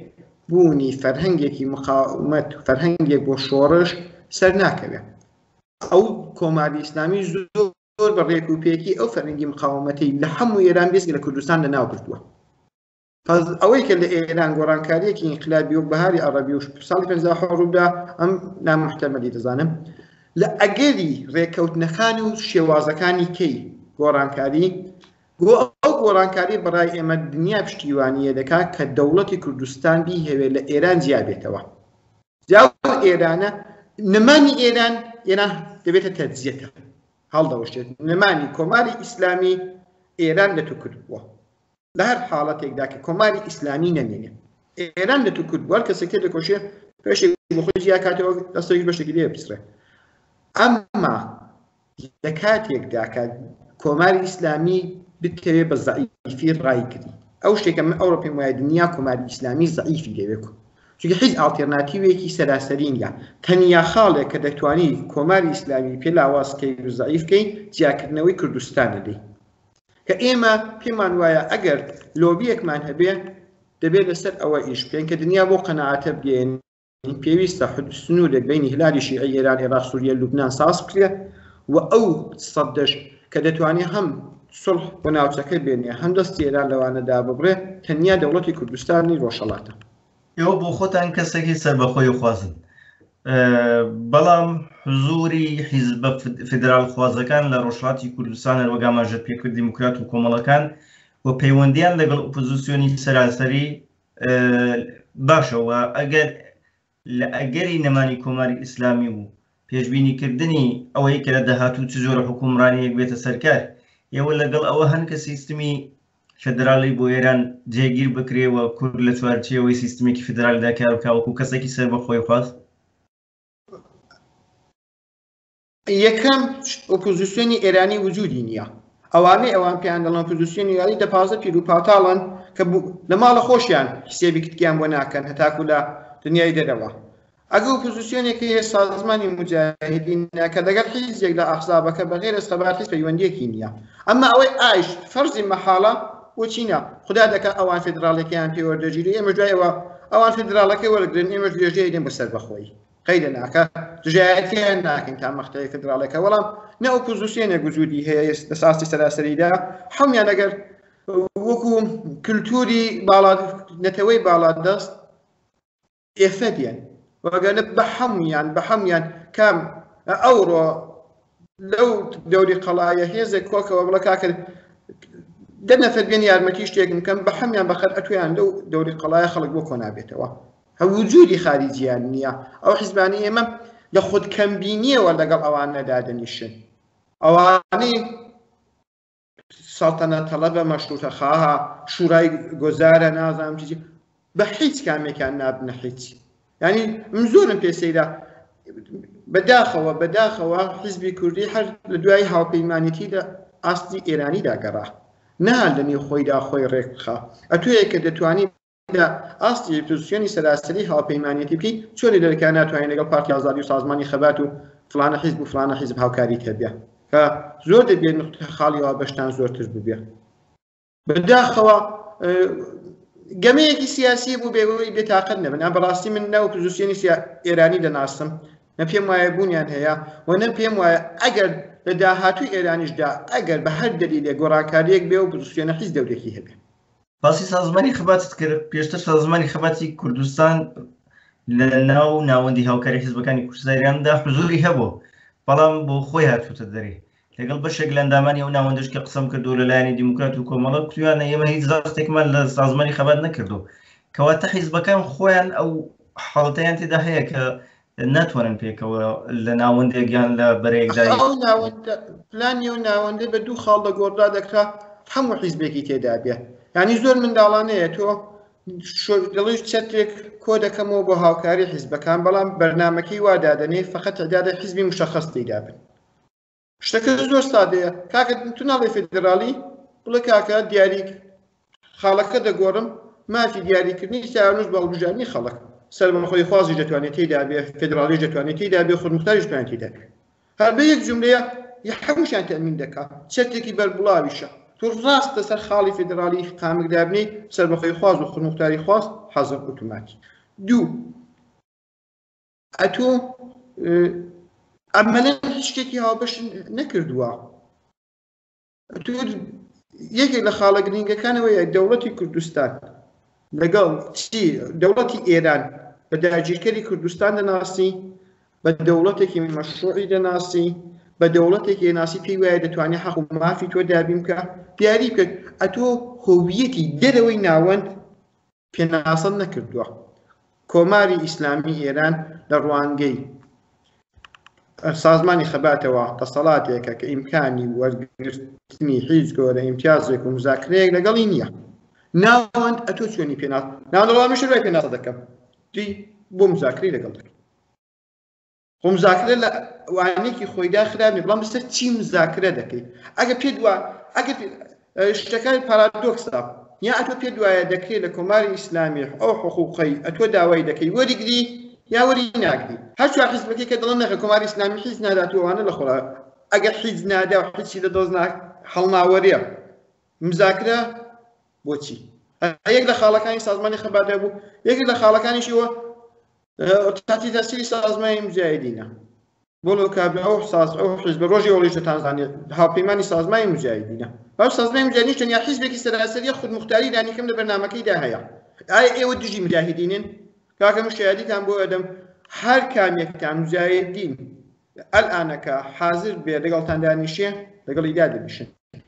بوونی فەرهەنگێکی مقاومەت و فەرهەنگێک بۆ شۆڕش سەر ناکەوێت. ئەو کۆماری ئیسلامی زۆر بە ڕێکوپێکی ئەو فەرهەنگی مقاومەتی لە هەموو ئێران بێزی لە کوردستان لەناو بردووە. ئەوەی کە لە ئێران گۆڕانکاریەکی ئینقلابی و بەهاری عەرەبی و ساڵی 57 ڕوودا ئەم نامحتەمەلی دەزانم لە ئەگەری ڕێکەوتنەکانی و شێوازەکانی کەی گۆڕانکاری ئەو گۆڕانکاری بەڕای ئێمە دنیا پشتیوانیە دەکات کە دەوڵەتی کوردستان بیهێوێت لە ئێران جیابێتەوە. جا ئێرانە نمانی ئێران دەبێتە تەجزیەتە هەڵدەوەشێت. نمانی کۆماری ئیسلامی ئێران لەتوکرد بووە لە هەر حاڵەتێکدا کە کۆماری ئیسلامی نەمێنێ ئێران لەتوکرد بووە کەسێکی دەکۆشێ پێشێک بۆ خۆی جیا کاتەوە دەستەوەی بەشێکی لێ بپسرێ. ئەمما لە کاتێکدا کە کۆماری ئیسلامی بتەوێت بە زەعیفی ڕایگری ئەو شتێکە من ئەوڕۆ پێم وایە دنیا کۆماری ئیسلامی زەعیفی لێوێت چونکە هیچ ئالتێرناتیڤێکی سەراسەری نیە. تەنیا خاڵێک کە دەتوانی کۆماری ئیسلامی پێ لاوازکەی و زەعیفکەی جیاکردنەوەی کوردستانە دەی کە ئێمە پێمان وایە ئەگەر لۆبیەکمان هەبێ دەبێت لەسەر ئەوە ئیش بکەین کە دنیا بۆ قەناعەتە بگەین پێویستە سنوورێک بینی هیلالی شیعی ئێران عێراق سووریا لوبنان ساز بکرێت و ئەو سەدەش کە دەتوانێت هەم سڵح بۆ ناوچەکە بێنێ هەم دەستی ئێران لەوانەدا ببڕێ تەنیا دەوڵەتی کوردستانی ڕۆژهەڵاتە. ئێوە بۆ خۆتان کەسێکی سەربەخۆی خوازن بەڵام حزوری حیزبە فیدرال خوازەکان لە ڕۆژهەڵاتی کوردستان هەروەگاماژە پێکرد دیموکرات و کۆمەڵەکان و پەیوەندیان لەگەڵ ئۆپۆزیسیۆنی سەراسەری باشەوە ئەگەر لە ئەگەری نەمانی کۆماری ئیسلامی و پێشبینیکردنی ئەوەی کە لە داهاتوو چ جۆرە حکومڕانیەک بێتە سەرکار ئێوە لەگەڵ ئەوە هەن کە سیستمی فدرالی بۆ ئێران جێگیر بکرێەوە کورد لە چوارچێەوەی سیستمێکی فدرالیدا کار بکاوەکو کەسێکی سەر بەخۆی خواست. یەکەم ئۆپۆزیسیۆنی ئێرانی وجودی نییە. ئەوانەی ئەوان پێیان دەڵێن ئۆپۆزیسیۆنی ئێرانی دەپازە پیر و پاتاڵن کە لە ماڵە خۆشیان حسێبی کتکیان بۆ ناکەن هەتاکو لە دنیای دەرەوە. ئەگە ئۆپۆزیسیۆنێکی هەیە سازمانی موجاهیدینە کە لەگەڵ حیزبێک لە ئەحزابەکە بەغێر ئەسخەبات هیچ پەیوەندیەکی نییە. ئەمما ئەوەی ئایش فەرزی مەحاڵە بۆچینە خدا دەکات ئەوان فدراڵێکیان پێوەردەگیری ئێمە دوایەوە ئەوان فدراڵەکەی وەرگرن ئێمە دوێژەیە دێن بەسەر بەخۆی قەیدە ناکە دژایەتیان ناکەین تا مەختەی فدراڵەکە وەڵام نە ئۆپۆزیسیۆنێک وجودی هەیە لە ساستی سەراسەریدا هەمویان ئەگەر وەکو کللتوری نەتەوەی باڵادەست ئێفەدیان وەگەنە بە هەمویان کام ئەوڕۆ لەو دەوری قەڵایە هێزێک کۆکەوە بڵە کاکرد دە نەفەر بێن یارمەتی شتێک بکەم بە هەمیان بەخەر ئەتویان لەو دەوری قەڵایە خەڵک بۆ کۆنابێتەوە وجودی خارجیان نییە. ئەو حیزبانی ئێمە لە خودکەمبینیەوە لەگەڵ ئەوان نەدادەنیشن ئەوانەی سەڵتەنە تەڵەبە مەشروطە خواها شورای گۆزارە نازانم چیزی بە هیچ کامێکیان نابنە هیچ ینی من زۆرم پێسەیدا بەداخەوە حیزبی کوردی هەر لە دوای هاوپەیمانیتی لە ئاستی ئێرانی داگەڕا نەهان لە نێو خۆیدا خۆی ڕێک بخا ئەتوەیە کە دەتوانی لە ئاستی ئۆپۆزیسیۆنی سەراسەری هاوپەیمانیتی بکەی چۆنی دەرەکان ناتوانین لەگەڵ پارتی ئازادی و سازمانی خەبات و فلانە حیزب و فلانە حیزب هاوکاری هەبێ کە زۆر دەبێت نقطە خاڵیەوە بەشتان زۆرتر ببێ. بەداخەوە گەمەیەکی سیاسی بوو بێەوەی بێتاقەت نەبن. بەڕاستی من نە ئۆپۆزیسیۆنی ئێرانی دەناسم نە پێم وایە بوونیان هەیە و نە پێم وایە ئەگەر لە داهاتووی ئێرانیشدا ئەگەر بە هەر دەلیلێک گۆڕانکاریەک بێ و ئۆپۆزیسیۆنە هیچ دەورێکی هەبێ. باسی سازمانی خەباتت کرد پێشتر سازمانی خەباتی کوردستان لە ناوەندی هاوکاری حیزبەکانی کوردستانیاندا حزوری هەبوو بەڵام بۆ خۆی هاتووتە دەرێ لەگەڵ بەشێک لە ئەندامانی ئەو ناوەندەش کە قسەم کردو لەلایەنی دیموکرات و کۆمەڵە کوتیانە ئێمە هیچ دەستێکمان لە سازمانی خەبات نەکردو کەواتە حیزبەکان خۆیان ئەو حاڵەتەیان تێدا هەیە کە ناتوانن پێکەوە لە ناوەندێکیان لە بەرەیەکدا پلانی و ناوەندە بە دوو خاڵ لە گۆڕدا دەکرا هەموو حیزبێکی تێدا بێ ینی زۆر منداڵانەیە تۆ دڵیش چەتێک کۆ دەکەمەوە بۆ هاوکاری حیزبەکان بەڵام بەرنامەکەی وا دادەنێ فقط تعدادە حیزبی مشخص تێدا بن. شتەکە زۆر سادەیە کاکە تو ناڵی فیدرالی بڵێ کاکە دیاری خاڵەکە دەگۆڕم مافی دیاریکردنی سیانوش بەڵبژانی خەڵک سەربەخۆی خوازی دەتوانێت تێدا بێ فیدرالیش دەتوانێت تێدا بێ خودمختاریش دەتوانێت تێدا بێ هەر بە یەک جملەیە هەمووشیان تەمین دەکات چەتێکی بەربڵاویشە تو ڕاستە سەر خاڵی فیدرالی قامکدابنی سەربەخۆی خواز و خودمختاری خواست حەزم ئۆتۆماتی دوو ئەتۆ ئەمەلەن هیچ شتێکی هاوبەش نەکردووە. ئەتۆ یەکێک لە خاڵە گرنگەکانەوەیە دەوڵەتی کوردستان لەگەڵ چی دەوڵەتی ئێران بە داگیرکەری کوردستان دەناسی، بە دەوڵەتێکی مەشروعی دەناسی، بە دەوڵەتێکی ناسی پێی وایە دەتوانێت حەق و مافی تۆ دابی بکە دیاری بکەیت. ئەتۆ هۆویەتی دەرەوەی ناوەند پێناسەند نەکردووە. کۆماری ئیسلامی ئێران لە ڕوانگەی سازمانی خەباتەوە دەسەڵاتێکە کە ئیمکانی وەرگرتنی هیچ گۆرە ئیمتیازێک و مزاکرەیەک لەگەڵی نییە. ناوەند ئەتۆ چۆنی پێناس ناوەڵامیش ڕای پێناسە دەکەم دی بۆ مزاکرەی لەگەڵ دەکەم. خۆ مزاکرە لە وانێکی خۆیدا خراپ نیە، بەڵام بەسەر چی مزاکرە دەکەیت؟ ئەگە پێ دووە ئەگەر شتەکان پارادۆکسە یا ئەتۆ پێ دوایە دەکرێت لە کۆماری ئیسلامی ئەو حقوقی ئەتۆ داوای دەکەی وەریگری یا وەری ناگری. هەرچوە حیزبەکەی کە دڵن نەخە کۆماری ئیسلامی حیز ناداتوانە لە خۆڵا ئەگەر حیز نادا و هیچی لە دۆز هەڵناوەریە مزاکرە بۆچی؟ یەک لە خاڵەکانی سازمانی خەباتە بوو، یەک لە خاڵەکانیشیوە تاتی تەسیری سازمانی مجاهیدینە بۆ لەو کابرا ئەو حیزب ڕۆژی ئەوڵیژە تانزانیا هاوپەیمانی سازمانی مجاهیدینە. باش سازمانی مجاهیدین تەنیا حیزبێکی سەراسەریە خودموختاری دانیکەم لە بەرنامەکەیدا هەیە. ئایا ئێوە دژی مجاهیدینن؟ کاکە مشاهدیتان بۆ ئەدەم هەر کامێکتان مجاهیدین ئەلئانەکە حاضر بێ لەگەڵتان دانیشێ لەگەڵیدا دەبیشن.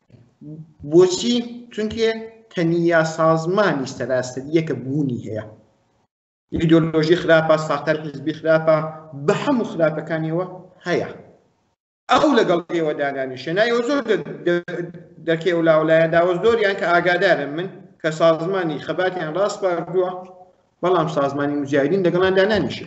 بۆچی؟ چونکە تەنیا سازمانی سەراسەریەکە بوونی هەیە. ئیدۆلۆژی خراپە، ساختار حیزبی خراپە، بە هەموو خراپەکانیەوە هەیە. ئەو لەگەڵ ئێوە دانیشێ نایەوە زۆر دەرکێ و لاولایە داوە زۆریان کە ئاگادارم من کە سازمانی خەباتیان ڕاست باردووە، بەڵام سازمانی مجاهیدین لەگەڵان دانانیشێ.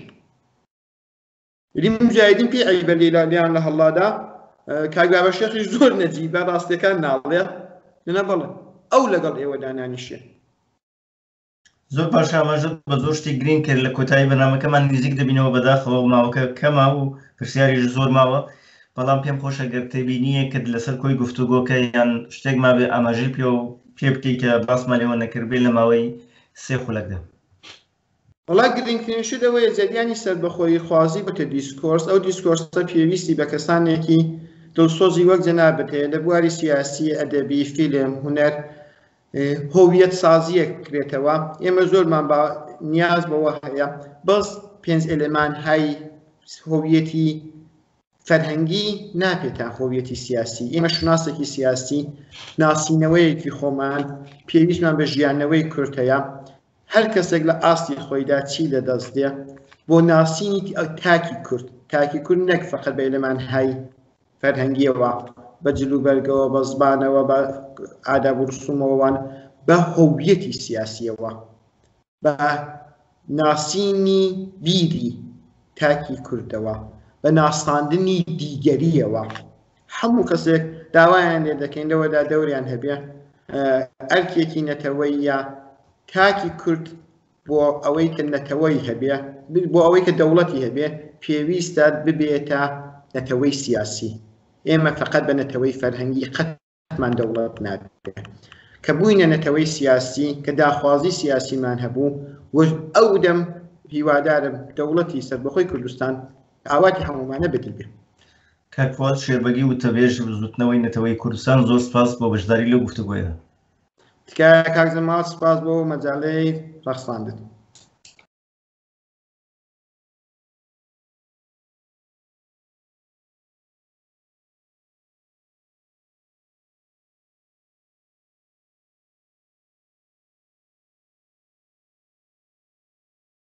مجاهیدین پێی عیبە لیان لە هەڵادا کاگبابە شێخی زۆر نەجیبە ڕاستیەکان ناڵێ لەنە بەڵێ ئەو لەگەڵ ئێوە دانانیشێ. زۆر باش ئاماژەت بە زۆر شتی گرین کرد لە کۆتایی بەرنامەکەمان نزیک دەبینەوە بەداخەوە و ماوەکە کەما و پرسیاریش زۆر ماوە، بەڵام پێم خۆشە گەر تێبینیە کە لەسەر کۆی گفتوگۆکە یان شتێک مابێ ئاماژەی پێ بکەی کە باسمان لێوە نەکردبێت لە ماوەی 3 خولەکدا. وڵا گرنگترین شت ئەوەیە جەریانی سەربەخۆیی خوازی بۆتە دیسکۆرس. ئەو دیسکۆرسە پێویستی بە کەسانێکی دڵسۆزی وەک جەنابەت هەیە لە بواری سیاسی، ئەدەبی، فیلم، هونەر هۆویەت سازیەک بکرێتەوە. ئێمە زۆرمان نیاز بەوە هەیە بەس 5 ئێلێمان های هۆویەتی فەرهەنگی ناپێتە هۆویەتی سیاسی. ئێمە شناسێکی سیاسی ناسینەوەیەکی خۆمان پێویستمان بە ژیانەوەی کورد هەیە. هەر کەسێک لە ئاستی خۆیدا چی لە دەست دێ بۆ ناسینی تاکی کورد، تاکی کورد نەک فەقەت بە ئێلێمان های فەرهەنگیەوە بە جلوبەرگەوە بە زبانەوە بە ئاداب و ڕسومەوەوان بە هۆویەتی سیاسیەوە بە ناسینی بیری تاکی کوردەوە بە ناساندنی دیگەریەوە. هەموو کەسێک داوایان لێ دەکەین لەوەدا دەوریان هەبێ ئەرکێکی نەتەوەی یا تاکی کورد بۆ ئەوەی کە نەتەوەی هەبێ بۆ ئەوەی کە دەوڵەتی هەبێ پێویستە ببێتە نەتەوەی سیاسی. ئێمە فقط بە نەتەوەی فەرهەنگی قەتمان دەوڵەت نابێت کە بووینە نەتەوەی سیاسی کە داخوازی سیاسیمان هەبوو و ئەو دەم هیوادارم دەوڵەتی سەربەخۆی کوردستان ئاواتی هەمومانە بدل بێت. کاک فواد شێربەگی وتەبێژ بزوتنەوەی نەتەوەی کوردستان زۆر سپاس بۆ بەشداری لە گفتوگۆیە. تکایە کاک زەماوە سپاس بۆ مەجاڵەی ڕەخساندن.